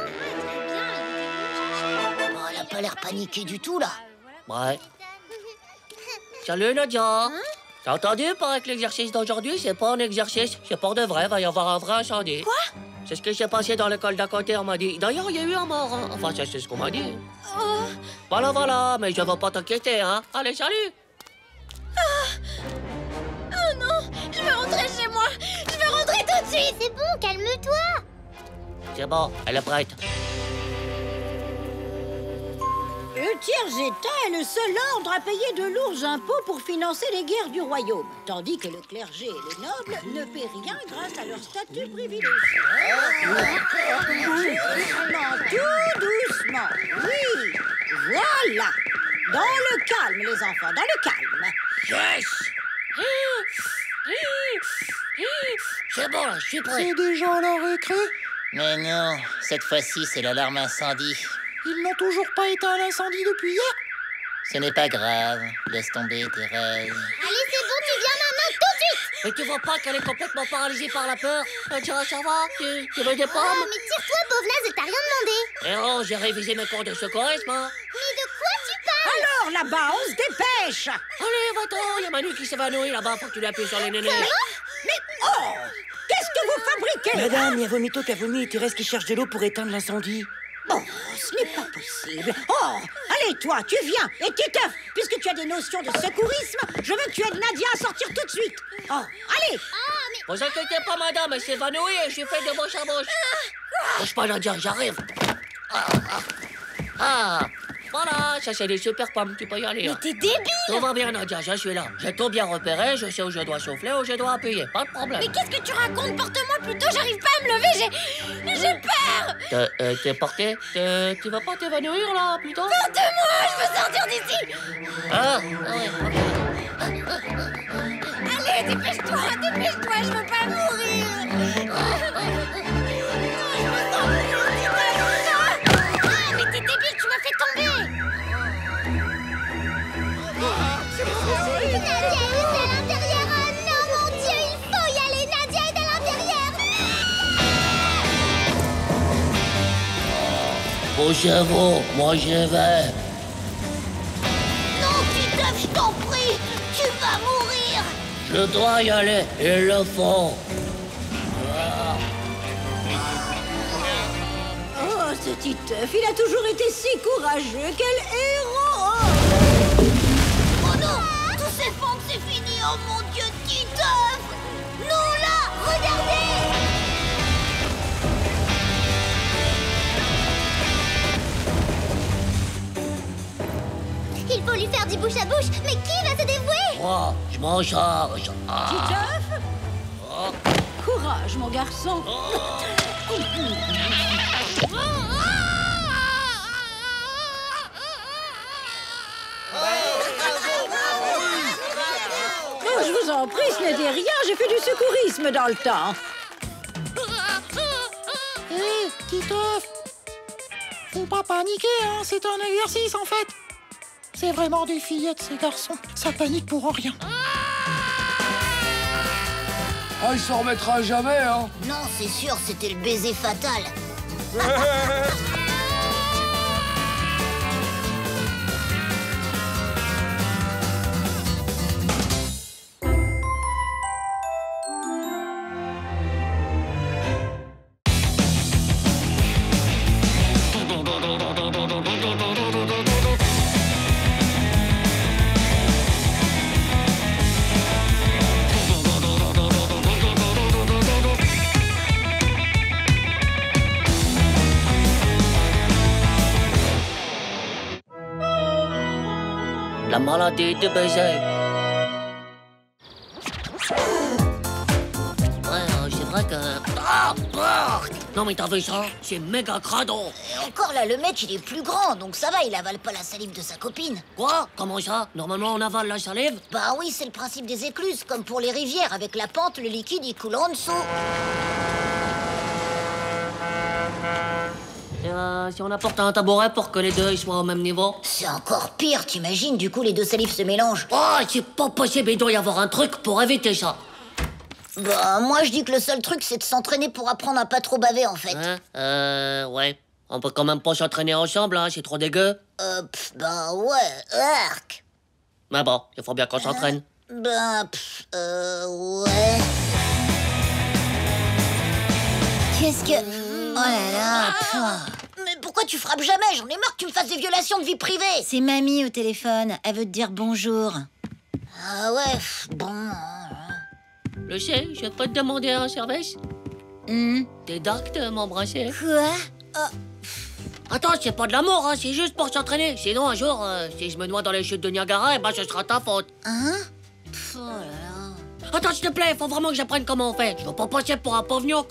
Oh, elle a pas l'air paniquée du tout, là. Ouais. Salut, Nadia. T'as entendu? Paraît que l'exercice d'aujourd'hui, c'est pas un exercice. C'est pour de vrai, va y avoir un vrai incendie. Quoi? C'est ce qui s'est passé dans l'école d'à côté, on m'a dit. D'ailleurs, il y a eu un mort, hein. Enfin, ça, c'est ce qu'on m'a dit. Oh. Voilà, mais je veux pas t'inquiéter, hein. Allez, salut. Oh non, je veux rentrer chez moi. Je veux rentrer tout de suite. C'est bon, calme-toi. C'est bon, elle est prête. Le tiers-état est le seul ordre à payer de lourds impôts pour financer les guerres du royaume, tandis que le clergé et les nobles ne paient rien grâce à leur statut privilégié. Tout doucement, oui, voilà. Dans le calme, les enfants, dans le calme. Yes. C'est bon, là, je suis prêt. C'est déjà la récré? Mais non, cette fois-ci, c'est l'alarme incendie. Ils n'ont toujours pas éteint l'incendie depuis hier? Ce n'est pas grave, laisse tomber tes rêves. Allez, c'est bon, tu viens maintenant, tout de suite. Mais tu vois pas qu'elle est complètement paralysée par la peur? Tiens, ça va? Tu veux des pommes? Ah, mais tire-toi, pauvre naze, elle t'a rien demandé. Eh oh, j'ai révisé mes cours de secourisme, hein. Mais de quoi tu parles? Alors, là-bas, on se dépêche. Allez, va-t'en, y a Manu qui s'évanouit là-bas, faut que tu lui appuies sur les nénés. Mais oh, qu'est-ce que vous fabriquez? Madame, il y a Vomito qui a vomi et Thérèse qui cherche de l'eau pour éteindre l'incendie. Oh, ce n'est pas possible. Oh, allez, toi, tu viens. Et Titeuf, puisque tu as des notions de secourisme, je veux que tu aides Nadia à sortir tout de suite. Oh, allez. Vous inquiétez pas, madame, elle s'évanouit et je suis fait de bouche à bouche. Bouge pas, Nadia, j'arrive. Voilà, ça c'est des super pommes, tu peux y aller. Mais t'es débile! Tout va bien, Nadia, je suis là. J'ai tout bien repéré, je sais où je dois souffler, où je dois appuyer, pas de problème. Mais qu'est-ce que tu racontes? Porte-moi plutôt, j'arrive pas à me lever, j'ai peur! T'es porté? Tu vas pas t'évanouir là, plutôt? Porte-moi, je veux sortir d'ici! Ouais, ok. Allez, dépêche-toi, je veux pas mourir! Mais t'es débile, tu m'as fait tomber! Nadia est à l'intérieur. Oh non, mon Dieu, il faut y aller. Nadia est à l'intérieur. Bougez-vous, moi j'y vais. Non, Titeuf, je t'en prie. Tu vas mourir. Je dois y aller, ils le font. Oh, ce Titeuf, il a toujours été si courageux. Quel héros! Oh non, tous ces fonds, c'est fini. Oh mon Dieu, Titeuf. Non, là, regardez. Il faut lui faire du bouche à bouche. Mais qui va se dévouer? Moi, je m'en charge. Titeuf? Courage, mon garçon. Oh, je vous en prie, ce n'était rien. J'ai fait du secourisme dans le temps. Hé, Titeuf, faut pas paniquer, hein. C'est un exercice, en fait. C'est vraiment des fillettes, ces garçons. Ça panique pour rien. Ah, il s'en remettra jamais, hein. Non, c'est sûr, c'était le baiser fatal. La maladie de baiser. Ouais, c'est vrai que... Non mais t'as vu ça? C'est méga crado. Et encore là, le mec, il est plus grand, donc ça va, il avale pas la salive de sa copine. Quoi? Comment ça? Normalement, on avale la salive? Bah oui, c'est le principe des écluses, comme pour les rivières. Avec la pente, le liquide, il coule en dessous. si on apporte un tabouret pour que les deux ils soient au même niveau? C'est encore pire, t'imagines? Du coup, les deux salives se mélangent. Oh, c'est pas possible, il doit y avoir un truc pour éviter ça. Bah, moi, je dis que le seul truc, c'est de s'entraîner pour apprendre à pas trop baver, en fait. Ouais. On peut quand même pas s'entraîner ensemble, hein, c'est trop dégueu. Ben ouais, arc. Mais bon, il faut bien qu'on s'entraîne. Ouais. Qu'est-ce que... Oh là là, mais pourquoi tu frappes jamais? J'en ai marre que tu me fasses des violations de vie privée. C'est mamie au téléphone, elle veut te dire bonjour. Ah ouais, bon... Je sais, je peux te demander un service? T'es dark de m'embrasser? Quoi? Attends, c'est pas de l'amour, hein, c'est juste pour s'entraîner. Sinon, un jour, si je me noie dans les chutes de Niagara, eh ben, ce sera ta faute. Hein? Oh là là... Attends, s'il te plaît, faut vraiment que j'apprenne comment on fait. Je veux pas passer pour un pauvre gnoc.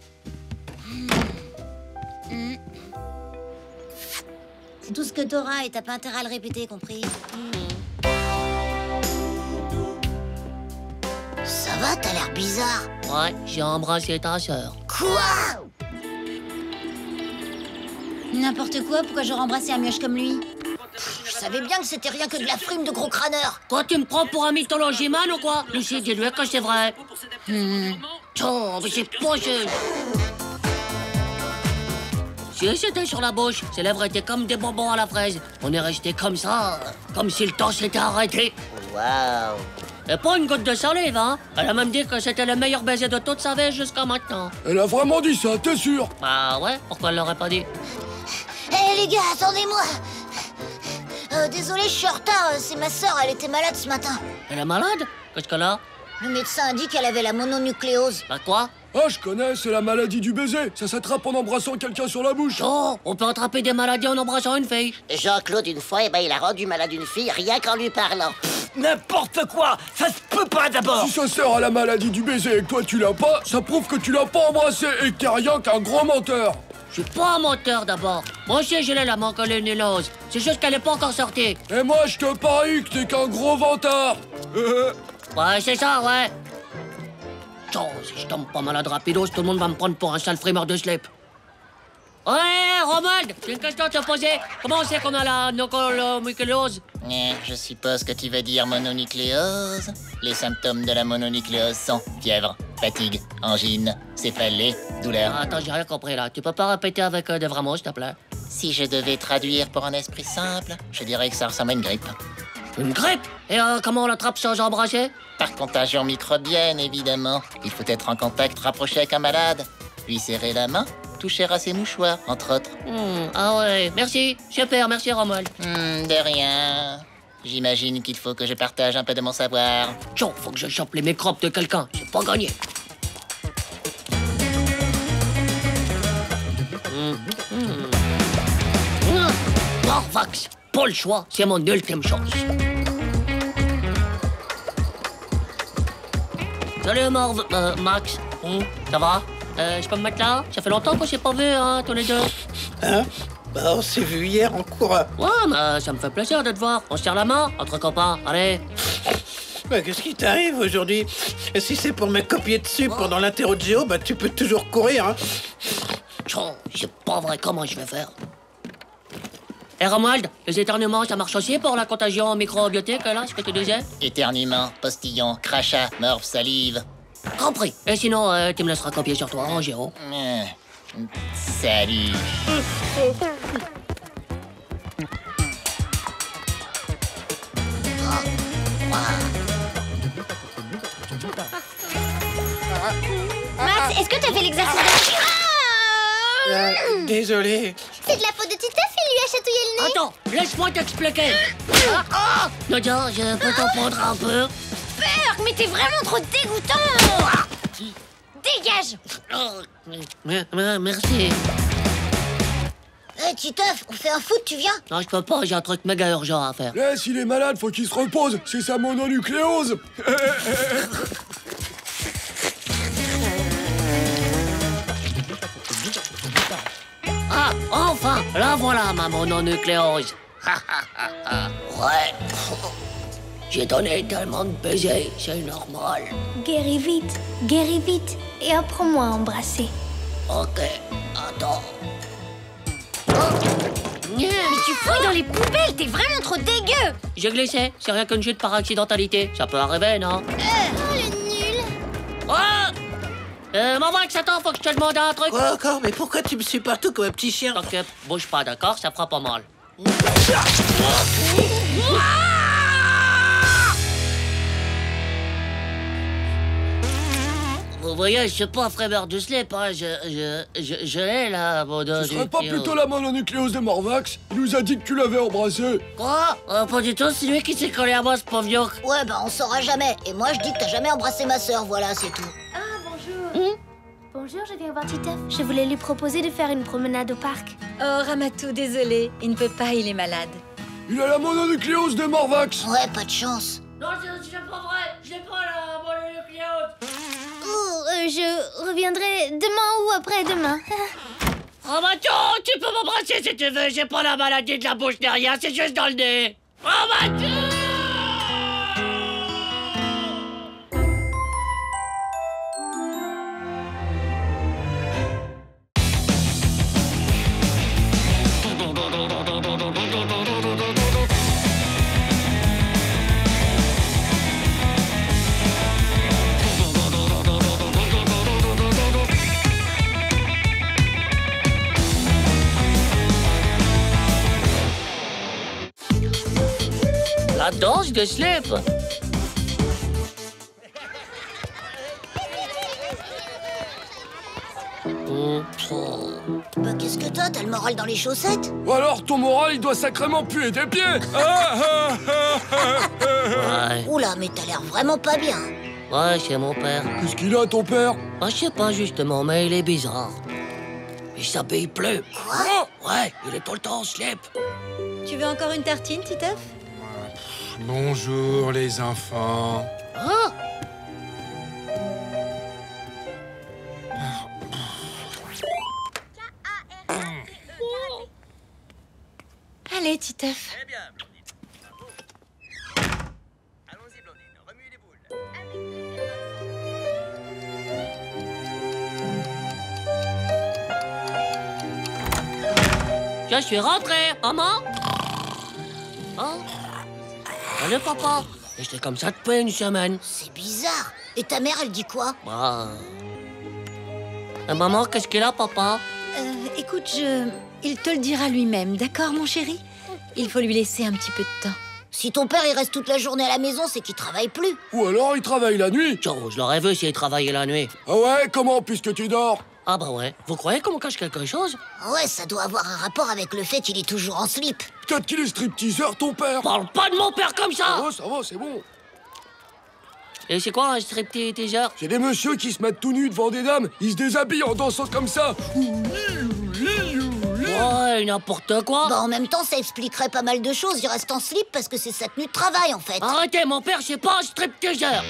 C'est tout ce que t'auras et t'as pas intérêt à le répéter, compris? Ça va, t'as l'air bizarre. Ouais, j'ai embrassé ta sœur. Quoi? N'importe quoi, pourquoi j'aurais embrassé un mioche comme lui? Je savais bien que c'était rien que de la frime de gros crâneur. Toi, tu me prends pour un mythologiman ou quoi? Lucie, dis-lui que c'est vrai. Oh, mais c'est pas juste. Si c'était sur la bouche, ses lèvres étaient comme des bonbons à la fraise. On est resté comme ça, comme si le temps s'était arrêté. Waouh. Et pas une goutte de salive, hein. Elle a même dit que c'était le meilleur baiser de toute sa vie jusqu'à maintenant. Elle a vraiment dit ça, t'es sûr? Bah ouais, pourquoi elle l'aurait pas dit? Hé les gars, attendez-moi. Désolé, je suis en retard. C'est ma sœur, elle était malade ce matin. Elle est malade? Qu'est-ce qu'elle a? Le médecin a dit qu'elle avait la mononucléose. Bah quoi? Ah, je connais, c'est la maladie du baiser. Ça s'attrape en embrassant quelqu'un sur la bouche. Oh, on peut attraper des maladies en embrassant une fille. Jean-Claude, une fois, il a rendu malade une fille rien qu'en lui parlant. N'importe quoi! Ça se peut pas d'abord! Si sa sœur a la maladie du baiser et que toi tu l'as pas, ça prouve que tu l'as pas embrassé et que t'es rien qu'un gros menteur. Je suis pas un menteur d'abord. Moi aussi j'ai la mononucléose. C'est juste qu'elle est pas encore sortie. Et moi je te parie que t'es qu'un gros vantard. Ouais, c'est ça, ouais. Oh, si je tombe pas malade rapidos, tout le monde va me prendre pour un sale frimeur de slip. Ouais, Romuald, j'ai une question à te poser. Comment on sait qu'on a la mononucléose? Je suppose que tu veux dire mononucléose. Les symptômes de la mononucléose sont fièvre, fatigue, angine, céphalée, douleur. Attends, j'ai rien compris là. Tu peux pas répéter avec des vrais mots, s'il te plaît? Si je devais traduire pour un esprit simple, je dirais que ça ressemble à une grippe. Une grippe? Et comment on l'attrape sans embrasser? Par contagion microbienne, évidemment. Il faut être en contact rapproché avec un malade. Lui serrer la main, toucher à ses mouchoirs, entre autres. Ah ouais, merci. Super, merci Romuald. De rien. J'imagine qu'il faut que je partage un peu de mon savoir. Tiens, faut que je chope les microbes de quelqu'un. C'est pas gagné. Morvax, pas le choix, c'est mon ultime chance. Salut Max. Ça va? Je peux me mettre là? Ça fait longtemps qu'on s'est pas vu, hein, tous les deux. Hein? Bah, on s'est vu hier en cours. Ouais, mais ça me fait plaisir de te voir. On se serre la main, entre copains. Allez. Bah, qu'est-ce qui t'arrive aujourd'hui? Et si c'est pour me copier dessus pendant l'interro de géo, bah, tu peux toujours courir, hein. Oh, c'est pas vrai, comment je vais faire? Et Romuald, les éternuements, ça marche aussi pour la contagion microbiotique, là, ce que tu disais? Éternuement, postillon, crachat, morve, salive. Compris. Et sinon, tu me laisseras copier sur toi, en géo. Salut. Max, est-ce que t'as fait l'exercice de... Désolé. C'est de la faute de Titeuf, il lui a chatouillé le nez. Attends, laisse-moi t'expliquer. Nadia, je peux t'en prendre un peu? Berk, mais t'es vraiment trop dégoûtant. Dégage. Merci. Hé, Titeuf, on fait un foot, tu viens? Non, je peux pas, j'ai un truc méga urgent à faire. Laisse, il est malade, faut qu'il se repose. C'est sa mononucléose. Ah, enfin, la voilà ma mononucléose. Ouais. J'ai donné tellement de baisers, c'est normal. Guéris vite, et apprends-moi à embrasser. Ok, attends. Oh. Mais tu fouilles dans les poubelles, t'es vraiment trop dégueu. J'ai glissé, c'est rien qu'une chute par accidentalité. Ça peut arriver, non? Oh, le nul. Oh! Mon Max, attends, faut que je te demande un truc. Quoi encore? Mais pourquoi tu me suis partout comme un petit chien? T'inquiète, bouge pas, d'accord? Ça fera pas mal. Vous voyez, je suis pas Frémeur du slip, hein. Je l'ai, là, mon Ce serait pas plutôt la mononucléose de Morvax? Il nous a dit que tu l'avais embrassé. Quoi? Pas du tout, c'est lui qui s'est collé à moi, ce pauvre yoke. Ouais, bah on saura jamais. Et moi, je dis que t'as jamais embrassé ma sœur, voilà, c'est tout. Ah, bonjour. Bonjour, je viens voir Titeuf. Je voulais lui proposer de faire une promenade au parc. Oh, Ramatou, désolé. Il ne peut pas, il est malade. Il a la mononucléose de Morvax. Ouais, pas de chance. Non, c'est pas vrai. Je l'ai pas, la mononucléose. Oh, je reviendrai demain ou après-demain. Ramatou, tu peux m'embrasser si tu veux. J'ai pas la maladie de la bouche ni rien, c'est juste dans le nez. Ramatou! La danse de slip. Bah qu'est-ce que t'as le moral dans les chaussettes? Ou alors ton moral, il doit sacrément puer des pieds. Ouais. Oula, mais t'as l'air vraiment pas bien. Ouais, c'est mon père. Qu'est-ce qu'il a, ton père? Ah, je sais pas justement, mais il est bizarre. Il s'habille plus. Quoi? Ouais, il est tout le temps en slip. Tu veux encore une tartine, Titeuf? Bonjour, les enfants. Ah! Allez, Titeuf. Allons-y, Blondine, remue les boules. Je suis rentré, maman. Oh. Allez, papa. J'étais comme ça depuis une semaine. C'est bizarre. Et ta mère, elle dit quoi? Bah... maman, qu'est-ce qu'il a, papa? Écoute, il te le dira lui-même, d'accord, mon chéri? Il faut lui laisser un petit peu de temps. Si ton père, il reste toute la journée à la maison, c'est qu'il travaille plus. Ou alors il travaille la nuit. Tiens, je l'aurais vu s'il travaillait la nuit. Ah ouais, comment, puisque tu dors? Ah bah ouais. Vous croyez qu'on me cache quelque chose? Ouais, ça doit avoir un rapport avec le fait qu'il est toujours en slip. Peut-être qu'il est stripteaseur, ton père. Parle pas de mon père comme ça! Ça va, c'est bon. Et c'est quoi un stripteaseur? C'est des messieurs qui se mettent tout nus devant des dames. Ils se déshabillent en dansant comme ça. Ouais, n'importe quoi. Bah en même temps, ça expliquerait pas mal de choses. Il reste en slip parce que c'est sa tenue de travail, en fait. Arrêtez, mon père, c'est pas un stripteaseur.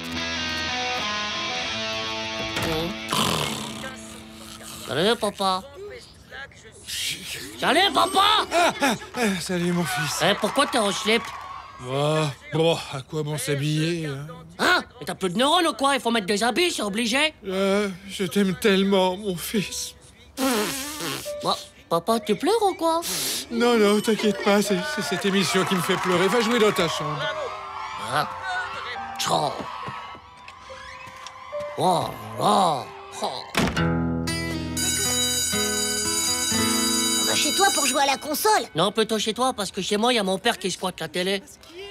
Salut, papa. Salut, papa. Salut, mon fils. Pourquoi t'es en slip? Bon, à quoi bon s'habiller, hein? Hein? Mais t'as plus de neurones ou quoi? Il faut mettre des habits, c'est obligé. Je t'aime tellement, mon fils. Bon, papa, tu pleures ou quoi? Non, t'inquiète pas, c'est cette émission qui me fait pleurer. Va jouer dans ta chambre. Ah. Ciao. Oh, oh, oh. On va chez toi pour jouer à la console. Non, plutôt chez toi, parce que chez moi, il y a mon père qui squatte la télé.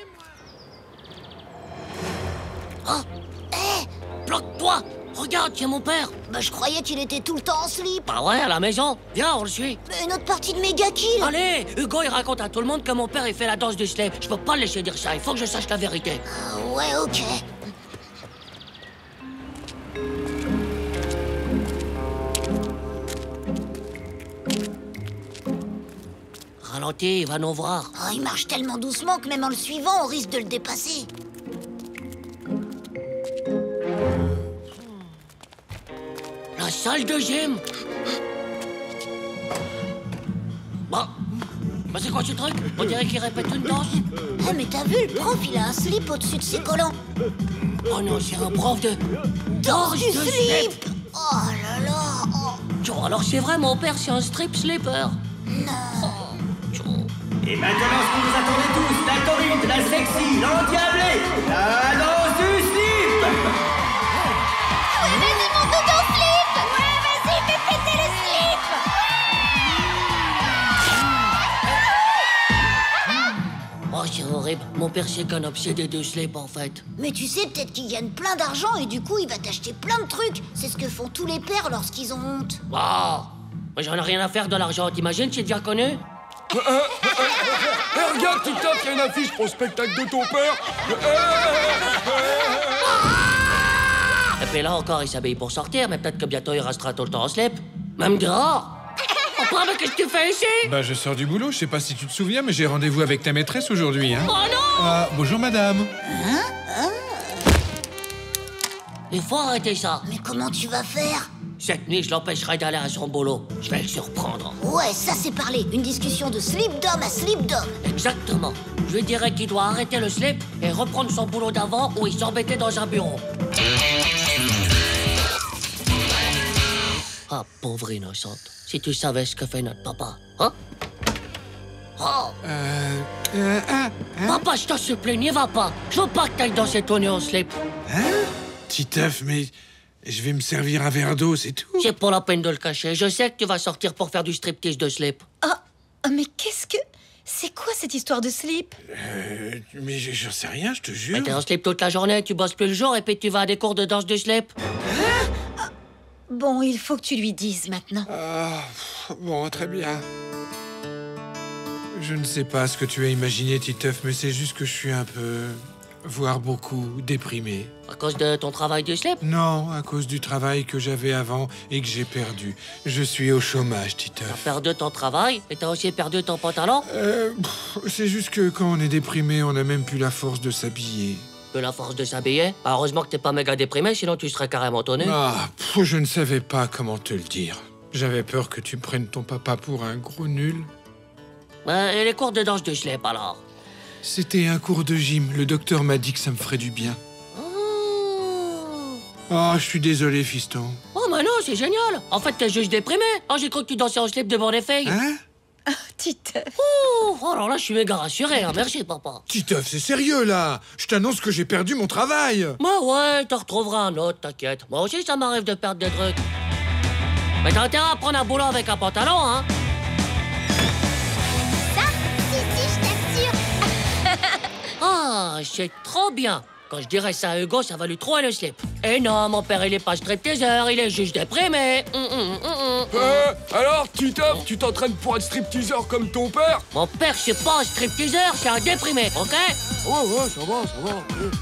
Ah! Bloque-toi! Regarde, c'est mon père! Bah, je croyais qu'il était tout le temps en slip. Bah ouais, à la maison. Viens, on le suit. Mais une autre partie de Mega Kill. Allez, Hugo, il raconte à tout le monde que mon père, il fait la danse du slip. Je peux pas le laisser dire ça, il faut que je sache la vérité. Ouais, ok. Ralentis, il va nous voir. Oh, il marche tellement doucement que même en le suivant, on risque de le dépasser. La salle de gym. Bah c'est quoi ce truc? On dirait qu'il répète une danse. Ah, mais t'as vu, le prof, il a un slip au-dessus de ses collants. Oh non, c'est un prof de... Danse du slip. Oh là là. Oh, alors c'est vrai, mon père, c'est un strip slipper. Non. Et maintenant, ce que vous attendez tous, la torride, la sexy, l'endiablée, la danse du slip. Ouais, vas-y, mon doudou slip. Ouais, vas-y, fais péter le slip. Oh, c'est horrible. Mon père, c'est qu'un obsédé de slip, en fait. Mais tu sais, peut-être qu'il gagne plein d'argent et du coup, il va t'acheter plein de trucs. C'est ce que font tous les pères lorsqu'ils ont honte. Oh, moi, j'en ai rien à faire de l'argent. T'imagines, c'est déjà connu? Regarde, Titoff, il y a une affiche pour le spectacle de ton père. Et puis là encore, il s'habille pour sortir, mais peut-être que bientôt, il restera tout le temps en slip. Même dehors. Oh, mais qu'est-ce que tu fais ici? Bah, je sors du boulot, je sais pas si tu te souviens, mais j'ai rendez-vous avec ta maîtresse aujourd'hui, hein. Oh non! Bonjour, madame. Il faut arrêter ça. Mais comment tu vas faire? Cette nuit, je l'empêcherai d'aller à son boulot. Je vais le surprendre. Ouais, ça c'est parlé. Une discussion de slip-dom à slip-dom. Exactement. Je lui dirai qu'il doit arrêter le slip et reprendre son boulot d'avant où il s'embêtait dans un bureau. Ah, pauvre innocente. Si tu savais ce que fait notre papa, hein? Oh! Papa, je t'en supplie, n'y va pas. Je veux pas que t'ailles dans cette tenue en slip. Hein? Titeuf, mais je vais me servir un verre d'eau, c'est tout. C'est pour la peine de le cacher. Je sais que tu vas sortir pour faire du striptease de slip. Ah, mais qu'est-ce que... C'est quoi cette histoire de slip? Mais j'en sais rien, je te jure. Mais t'es en slip toute la journée, tu bosses plus le jour et puis tu vas à des cours de danse de slip. Bon, il faut que tu lui dises maintenant. Bon, très bien. Je ne sais pas ce que tu as imaginé, Titeuf, mais c'est juste que je suis un peu, voire beaucoup, déprimé. À cause de ton travail du slip? Non, à cause du travail que j'avais avant et que j'ai perdu. Je suis au chômage, Titeuf. T'as perdu ton travail et t'as aussi perdu ton pantalon? C'est juste que quand on est déprimé, on n'a même plus la force de s'habiller. De la force de s'habiller? Bah, heureusement que t'es pas méga déprimé, sinon tu serais carrément tonné. Je ne savais pas comment te le dire. J'avais peur que tu prennes ton papa pour un gros nul. Et les cours de danse de slip, alors? C'était un cours de gym. Le docteur m'a dit que ça me ferait du bien. Oh, je suis désolé, fiston. Oh, mais non, c'est génial. En fait, t'es juste déprimé. Oh, j'ai cru que tu dansais en slip devant les filles. Hein? Titeuf. Oh, alors là, je suis méga rassuré. Hein. Merci, papa. Titeuf, c'est sérieux, là. Je t'annonce que j'ai perdu mon travail. Bah ouais, t'en retrouveras un autre, t'inquiète. Moi aussi, ça m'arrive de perdre des trucs. Mais t'as intérêt à prendre un boulot avec un pantalon, hein? Ça, si, je t'assure. Ah, c'est trop bien. Quand je dirais ça à Hugo, ça va lui trouver le slip. Et non, mon père, il est pas stripteaseur, il est juste déprimé. Alors, Titeuf, tu t'entraînes pour être stripteaseur comme ton père? Mon père, c'est pas un stripteaseur, c'est un déprimé, ok? Ouais, ça va.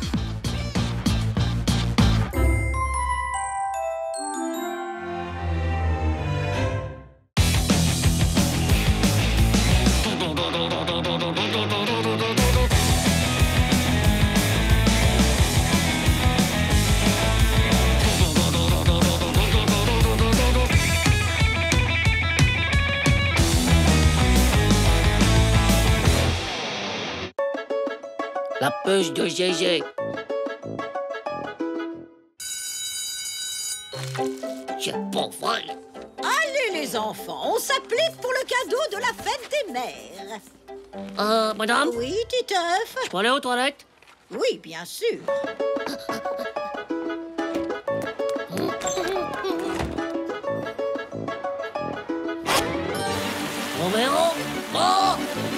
La puce de Gégé. C'est pas vrai. Allez, les enfants, on s'applique pour le cadeau de la fête des mères. Madame? Oui, Titeuf? Je peux aller aux toilettes? Oui, bien sûr. Romero? Oh!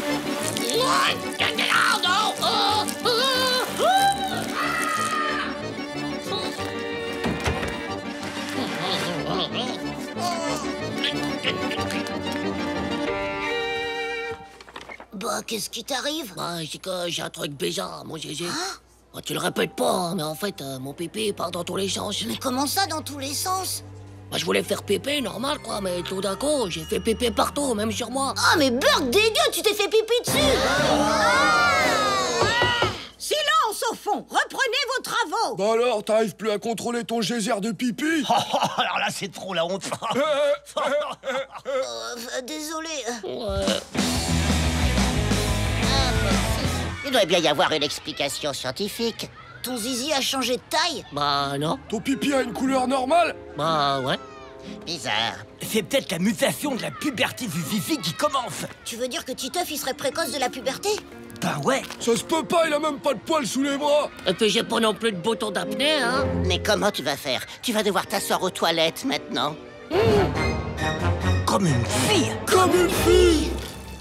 Bah, qu'est-ce qui t'arrive? Bah, c'est que j'ai un truc bizarre, mon Gégé. Bah, tu le répètes pas, hein, mais en fait, mon pipi part dans tous les sens. Mais comment ça, dans tous les sens? Bah, je voulais faire pipi, normal, quoi, mais tout d'un coup, j'ai fait pipi partout, même sur moi. Ah, mais beurre dégueu, tu t'es fait pipi dessus! Silence au fond, reprenez vos travaux. Bah alors, t'arrives plus à contrôler ton geyser de pipi? Alors là, c'est trop la honte. Désolé. Il doit bien y avoir une explication scientifique. Ton zizi a changé de taille? Bah non. Ton pipi a une couleur normale? Bah ouais. Bizarre. C'est peut-être la mutation de la puberté du zizi qui commence. Tu veux dire que Titeuf, il serait précoce de la puberté? Ben ouais. Ça se peut pas, il a même pas de poils sous les bras. Et puis j'ai pas non plus de bouton d'apnée, hein. Mais comment tu vas faire? Tu vas devoir t'asseoir aux toilettes maintenant. Comme une fille. Comme une fille.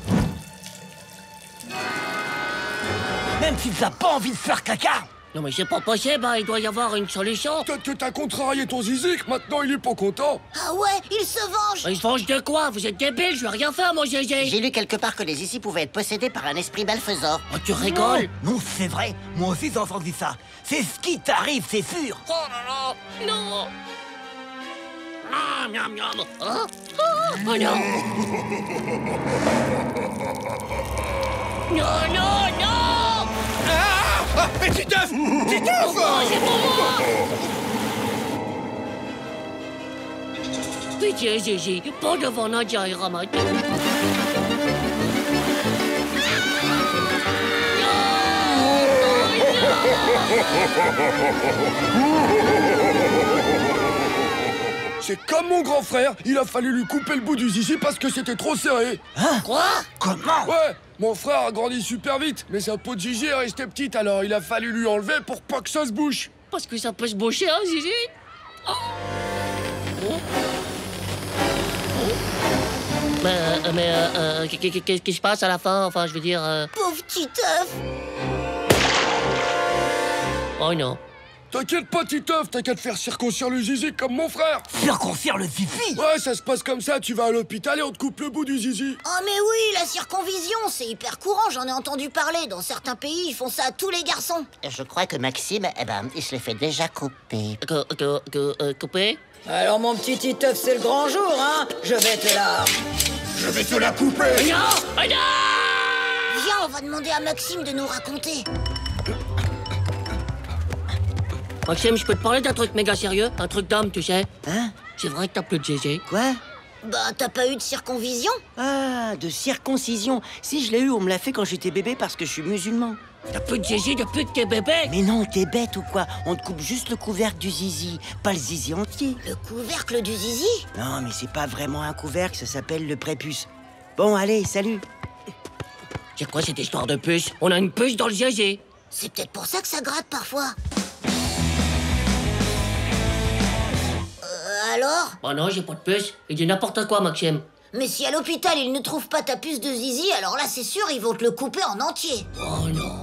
Même si t'as pas envie de faire caca. Non mais c'est pas possible, hein. Il doit y avoir une solution. Peut-être que t'as contrarié ton zizi, que maintenant il est pas content. Ah ouais, il se venge. Il se venge de quoi? Vous êtes débile, je vais rien faire, mon Gégé. J'ai lu quelque part que les zizi pouvaient être possédés par un esprit malfaisant. Oh, tu rigoles? Non, c'est vrai. Moi aussi j'ai entendu ça. C'est ce qui t'arrive, c'est sûr. Oh là là, non. Ah, miam miam. Oh, oh, oh non. Non, non, non. Ah, mais Titeuf! Titeuf! Oh, c'est pour moi. Pitié, Gégé, pas devant Nadia et Ramadi. C'est comme mon grand frère, il a fallu lui couper le bout du zizi parce que c'était trop serré. Hein? Quoi? Comment? Ouais, mon frère a grandi super vite, mais sa peau de zizi est restée petite, alors il a fallu lui enlever pour pas que ça se bouche. Parce que ça peut se boucher, hein, Gégé? Oh. Mais qu'est-ce qui se passe à la fin? Enfin, je veux dire... Pauvre Titeuf. Oh non. T'inquiète pas, Titeuf, t'as qu'à te faire circoncire le zizi comme mon frère. Circoncire le zizi? Ouais, ça se passe comme ça, tu vas à l'hôpital et on te coupe le bout du zizi. Oh mais oui, la circonvision, c'est hyper courant, j'en ai entendu parler. Dans certains pays, ils font ça à tous les garçons. Je crois que Maxime, il se les fait déjà couper. Couper? Alors mon petit Titeuf, c'est le grand jour, hein? Je vais te la... Je vais te la couper. Non! Oh non! Viens, on va demander à Maxime de nous raconter. Maxime, je peux te parler d'un truc méga sérieux? Un truc d'homme, tu sais? Hein? C'est vrai que t'as plus de Gégé? Quoi? Bah, t'as pas eu de circonvision? Ah, de circoncision. Si, je l'ai eu, on me l'a fait quand j'étais bébé parce que je suis musulman. T'as plus de Gégé depuis que t'es bébé? Mais non, t'es bête ou quoi? On te coupe juste le couvercle du zizi, pas le zizi entier. Le couvercle du zizi? Non, mais c'est pas vraiment un couvercle, ça s'appelle le prépuce. Bon, allez, salut. C'est quoi cette histoire de puce? On a une puce dans le Gégé. C'est peut-être pour ça que ça gratte parfois. Alors? Oh non, j'ai pas de puce. Il dit n'importe quoi, Maxime. Mais si à l'hôpital ils ne trouvent pas ta puce de zizi, alors là c'est sûr, ils vont te le couper en entier. Oh non.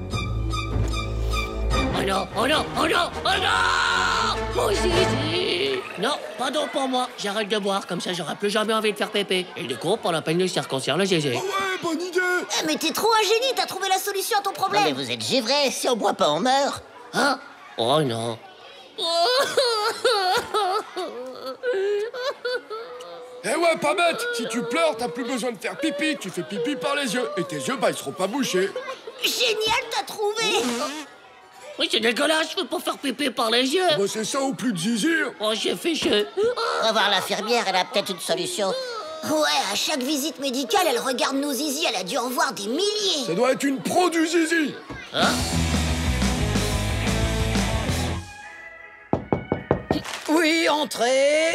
Oh non, oh non, oh non, oh non! Mon zizi! Non, pardon pour moi. J'arrête de boire, comme ça j'aurai plus jamais envie de faire pépé. Et du coup, pas la peine de circoncire le Gégé. Ah ouais, bonne idée. Eh mais t'es trop un génie, t'as trouvé la solution à ton problème. Mais vous êtes givrés, si on boit pas, on meurt. Hein? Oh non. Eh ouais, pas bête. Si tu pleures, t'as plus besoin de faire pipi. Tu fais pipi par les yeux. Et tes yeux, bah, ils seront pas bouchés. Génial, t'as trouvé. Oui, c'est dégueulasse, je peux pas faire pipi par les yeux. Bah, c'est ça ou plus de zizi. Oh, j'ai fait chier. On va voir l'infirmière, elle a peut-être une solution. Ouais, à chaque visite médicale, elle regarde nos zizi, elle a dû en voir des milliers. Ça doit être une pro du zizi. Hein? Oui, entrez.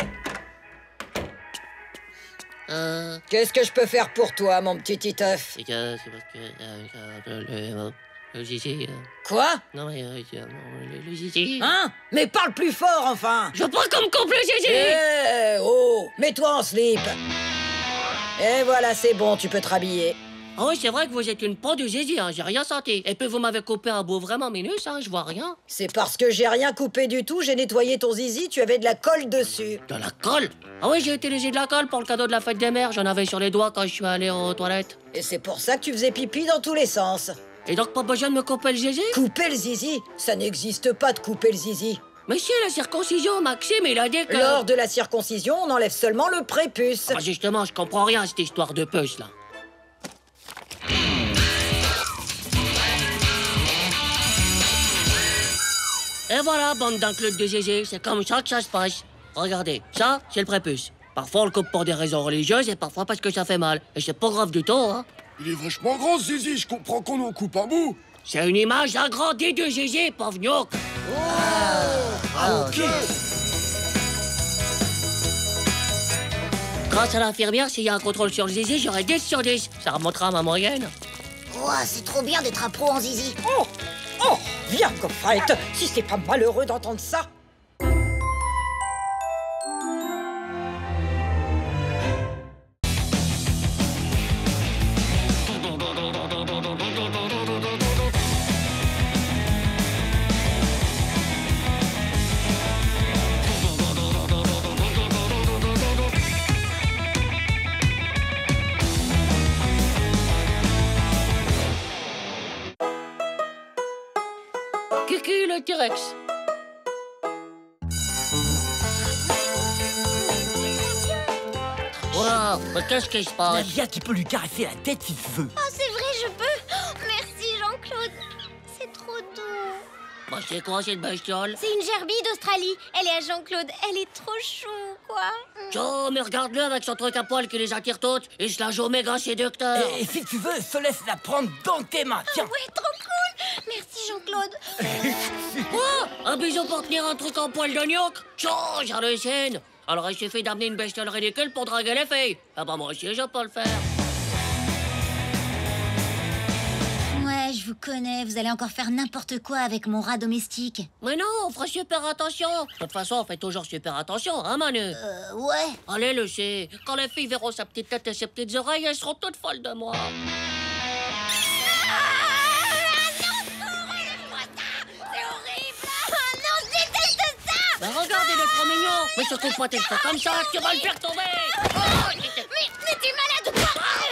Qu'est-ce que je peux faire pour toi, mon petit Titeuf? C'est parce que le zizi... Quoi? Non, mais le zizi... Hein? Mais parle plus fort, enfin! Je veux pas qu'on me coupe le zizi! Eh, oh! Mets-toi en slip! Et voilà, c'est bon, tu peux te rhabiller. Ah oui, c'est vrai que vous êtes une pro du zizi, hein, j'ai rien senti. Et puis vous m'avez coupé un bout vraiment minus, hein, je vois rien. C'est parce que j'ai rien coupé du tout, j'ai nettoyé ton zizi, tu avais de la colle dessus. De la colle? Ah oui, j'ai utilisé de la colle pour le cadeau de la fête des mères, j'en avais sur les doigts quand je suis allé aux toilettes. Et c'est pour ça que tu faisais pipi dans tous les sens. Et donc pas besoin de me couper le zizi? Couper le zizi? Ça n'existe pas de couper le zizi. Mais c'est la circoncision, Maxime, il a dit que... Lors de la circoncision, on enlève seulement le prépuce. Ah, justement, je comprends rien à cette histoire de puce, là. Et voilà, bande d'inclus de zizi, c'est comme ça que ça se passe. Regardez, ça, c'est le prépuce. Parfois, on le coupe pour des raisons religieuses et parfois parce que ça fait mal. Et c'est pas grave du tout, hein. Il est vachement grand, ce zizi, je comprends qu'on en coupe un bout. C'est une image agrandie du zizi, pauvre gnoc. Ah, ok. Grâce à l'infirmière, s'il y a un contrôle sur le zizi, j'aurai 10 sur 10. Ça remontera à ma moyenne. Ouah, c'est trop bien d'être un pro en zizi. Oh, viens, Gaufrette, si c'est pas malheureux d'entendre ça. Kiki le T-Rex. Wow, mais qu'est-ce qui se passe? Nadia, tu peux lui caresser la tête si tu veux. Oh, c'est vrai, je peux. Oh, merci, Jean-Claude. C'est trop doux. Bah, c'est quoi cette bestiole? C'est une gerbille d'Australie. Elle est à Jean-Claude. Elle est trop chou, quoi. Oh, mais regarde-le avec son truc à poil qui les attire toutes. Il se la joue méga séducteur. Et si tu veux, se laisse la prendre dans tes mains. Tiens. Ouais, trop cool. Merci, Jean-Claude. Oh, un bisou pour tenir un truc en poil de gnoc. Oh, j'hallucine. Alors il suffit d'amener une bestiole ridicule pour draguer les filles. Ah bah moi aussi je peux le faire. Ouais, je vous connais, vous allez encore faire n'importe quoi avec mon rat domestique. Mais non, on fera super attention. De toute façon, on fait toujours super attention, hein Manu? Ouais. Allez, Lucie, quand les filles verront sa petite tête et ses petites oreilles, elles seront toutes folles de moi. Mais regardez le trop mignon. Mais surtout pas tes cheveux comme ça, tu vas le faire tomber. Mais t'es malade.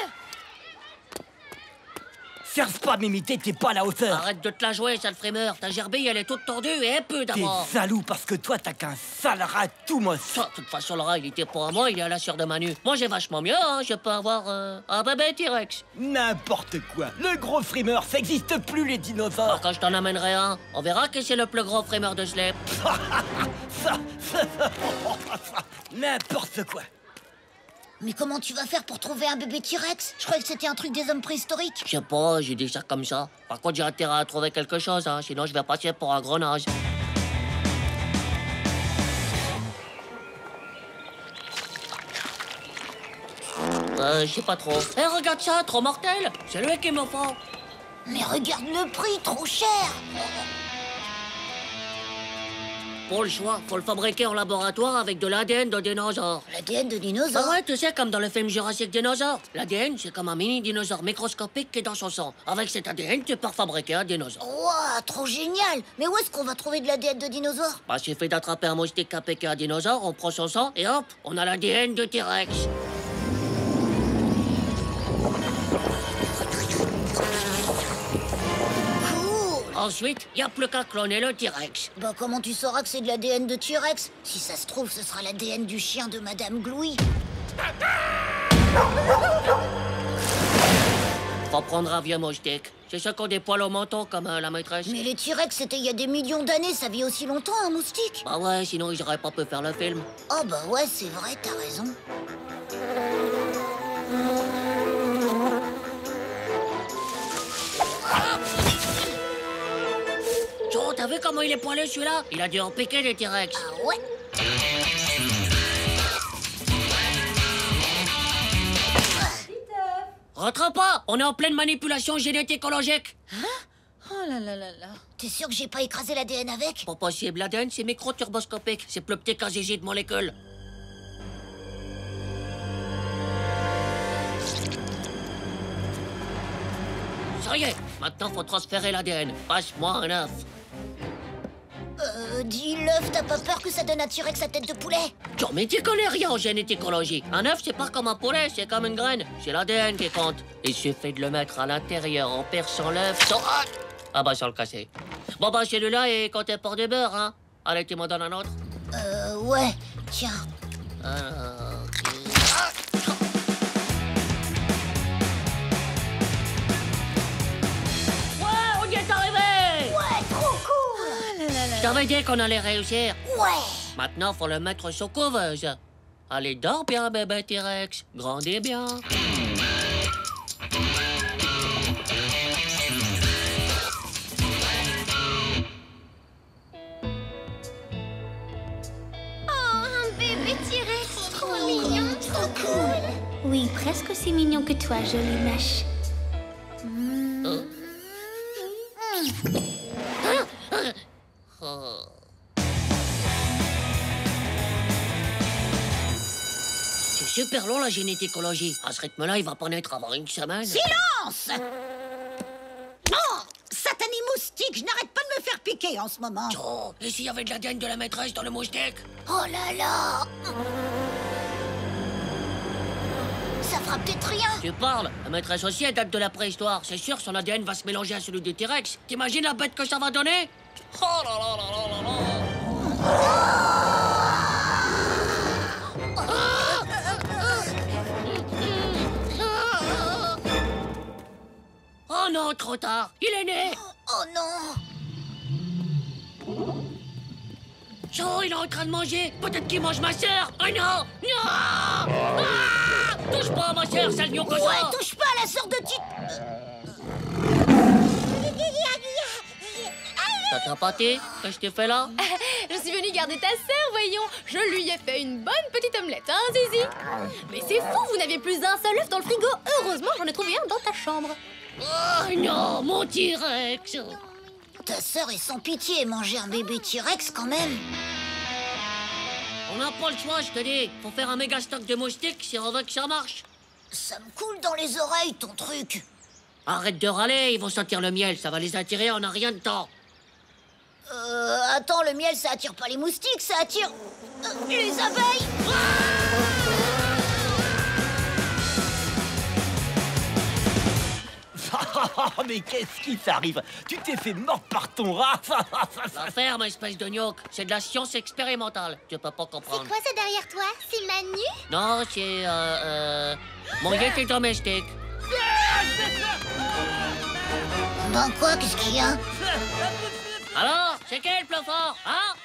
Cherche pas à m'imiter, t'es pas à la hauteur. Arrête de te la jouer, sale frimeur. Ta gerbille, elle est toute tordue et un peu d'abord. T'es jaloux parce que toi, t'as qu'un sale rat tout moche. De toute façon, le rat, il était pas à moi, il est à la sœur de Manu. Moi, j'ai vachement mieux, hein. Je peux avoir un bébé T-Rex. N'importe quoi. Le gros frimeur, ça existe plus, les dinosaures. Alors, quand je t'en amènerai un, on verra qui c'est le plus gros frimeur de Slep. N'importe quoi. Mais comment tu vas faire pour trouver un bébé T-Rex? Je croyais que c'était un truc des hommes préhistoriques. Je sais pas, j'ai dit ça comme ça. Par contre, j'ai intérêt à trouver quelque chose, hein. Sinon je vais passer pour un gros naze. Je sais pas trop. Eh, regarde ça, trop mortel. C'est lui qui me faut. Mais regarde le prix, trop cher. Pour le choix, faut le fabriquer en laboratoire avec de l'ADN de dinosaure. L'ADN de dinosaure? Ah ouais, tu sais, comme dans le film Jurassic Dinosaure. L'ADN, c'est comme un mini dinosaure microscopique qui est dans son sang. Avec cet ADN, tu peux fabriquer un dinosaure. Ouah, trop génial. Mais où est-ce qu'on va trouver de l'ADN de dinosaure? Bah, suffit d'attraper un moustique qui a piqué un dinosaure, on prend son sang et hop, on a l'ADN de T-Rex. Ensuite, il n'y a plus qu'à cloner le T-Rex. Bah comment tu sauras que c'est de l'ADN de T-Rex? Si ça se trouve, ce sera l'ADN du chien de Madame Glouy. Faut prendre un vieux moustique. C'est ceux qui ont des poils au menton comme la maîtresse. Mais les T-Rex, c'était il y a des millions d'années, ça vit aussi longtemps, un moustique. Bah ouais, sinon ils auraient pas pu faire le film. Oh bah ouais, c'est vrai, t'as raison. Oh, t'as vu comment il est poilu celui-là? Il a dû en piquer des T-Rex. Ah ouais? Rentre pas! On est en pleine manipulation généticologique. Hein? Oh là là là là. T'es sûr que j'ai pas écrasé l'ADN avec? Pas possible, l'ADN c'est micro-turboscopique. C'est plus petit qu'un zizi de molécule. Ça y est, maintenant faut transférer l'ADN. Passe-moi un œuf. Dis l'œuf, t'as pas peur que ça donne à T-Rex sa tête de poulet? Non, mais tu connais rien en généticologie. Un œuf, c'est pas comme un poulet, c'est comme une graine. C'est l'ADN qui compte. Il suffit de le mettre à l'intérieur en perçant l'œuf sans... Ah bah, sans le casser. Bon bah, celui-là est compté pour du beurre, hein. Allez, tu m'en donnes un autre? Ouais, tiens. Ouais, on y est arrivé! Ouais, trop cool! Je t'avais dit qu'on allait réussir. Ouais! Maintenant, faut le mettre sous couveuse. Allez, dors bien, bébé T-Rex. Grandis bien. Oh, un bébé T-Rex, trop mignon. Trop cool! Oui, presque aussi mignon que toi, jolie mèche. C'est super long la généticologie. À ce rythme-là, il va pas naître avant une semaine. Silence! Oh, satané moustique, je n'arrête pas de me faire piquer en ce moment. Oh, et s'il y avait de l'ADN de la maîtresse dans le moustique? Oh là là! Ça fera peut-être rien. Tu parles? La maîtresse aussi, elle date de la préhistoire. C'est sûr, son ADN va se mélanger à celui du T-Rex. T'imagines la bête que ça va donner? Oh là là là là là là! Oh non, trop tard. Il est né. Oh non. Oh, il est en train de manger. Peut-être qu'il mange ma sœur. Oh non. Non. Ah, touche pas à ma sœur, sale lion cochon. Ouais, touche pas à la sœur de Tite. T'as pâté? Qu'est-ce que je t'ai fait là? Je suis venue garder ta sœur, voyons. Je lui ai fait une bonne petite omelette, hein, Zizi? Mais c'est fou, vous n'aviez plus un seul œuf dans le frigo. Heureusement, j'en ai trouvé un dans ta chambre. Oh non, mon T-Rex. Ta sœur est sans pitié, manger un bébé T-Rex quand même. On n'a pas le choix, je te dis. Faut faire un méga stock de moustiques si on veut que ça marche. Ça me coule dans les oreilles, ton truc. Arrête de râler, ils vont sentir le miel. Ça va les attirer en un rien de temps. Attends, le miel, ça attire pas les moustiques, ça attire... les abeilles. Mais qu'est-ce qui t'arrive? Tu t'es fait mordre par ton rat. La ferme, espèce de gnoc. C'est de la science expérimentale. Tu peux pas comprendre. C'est quoi ça derrière toi? C'est Manu? Non, c'est... mon yéti domestique. Ben quoi, qu'est-ce qu'il y a? Alors, c'est quel le plus fort, hein?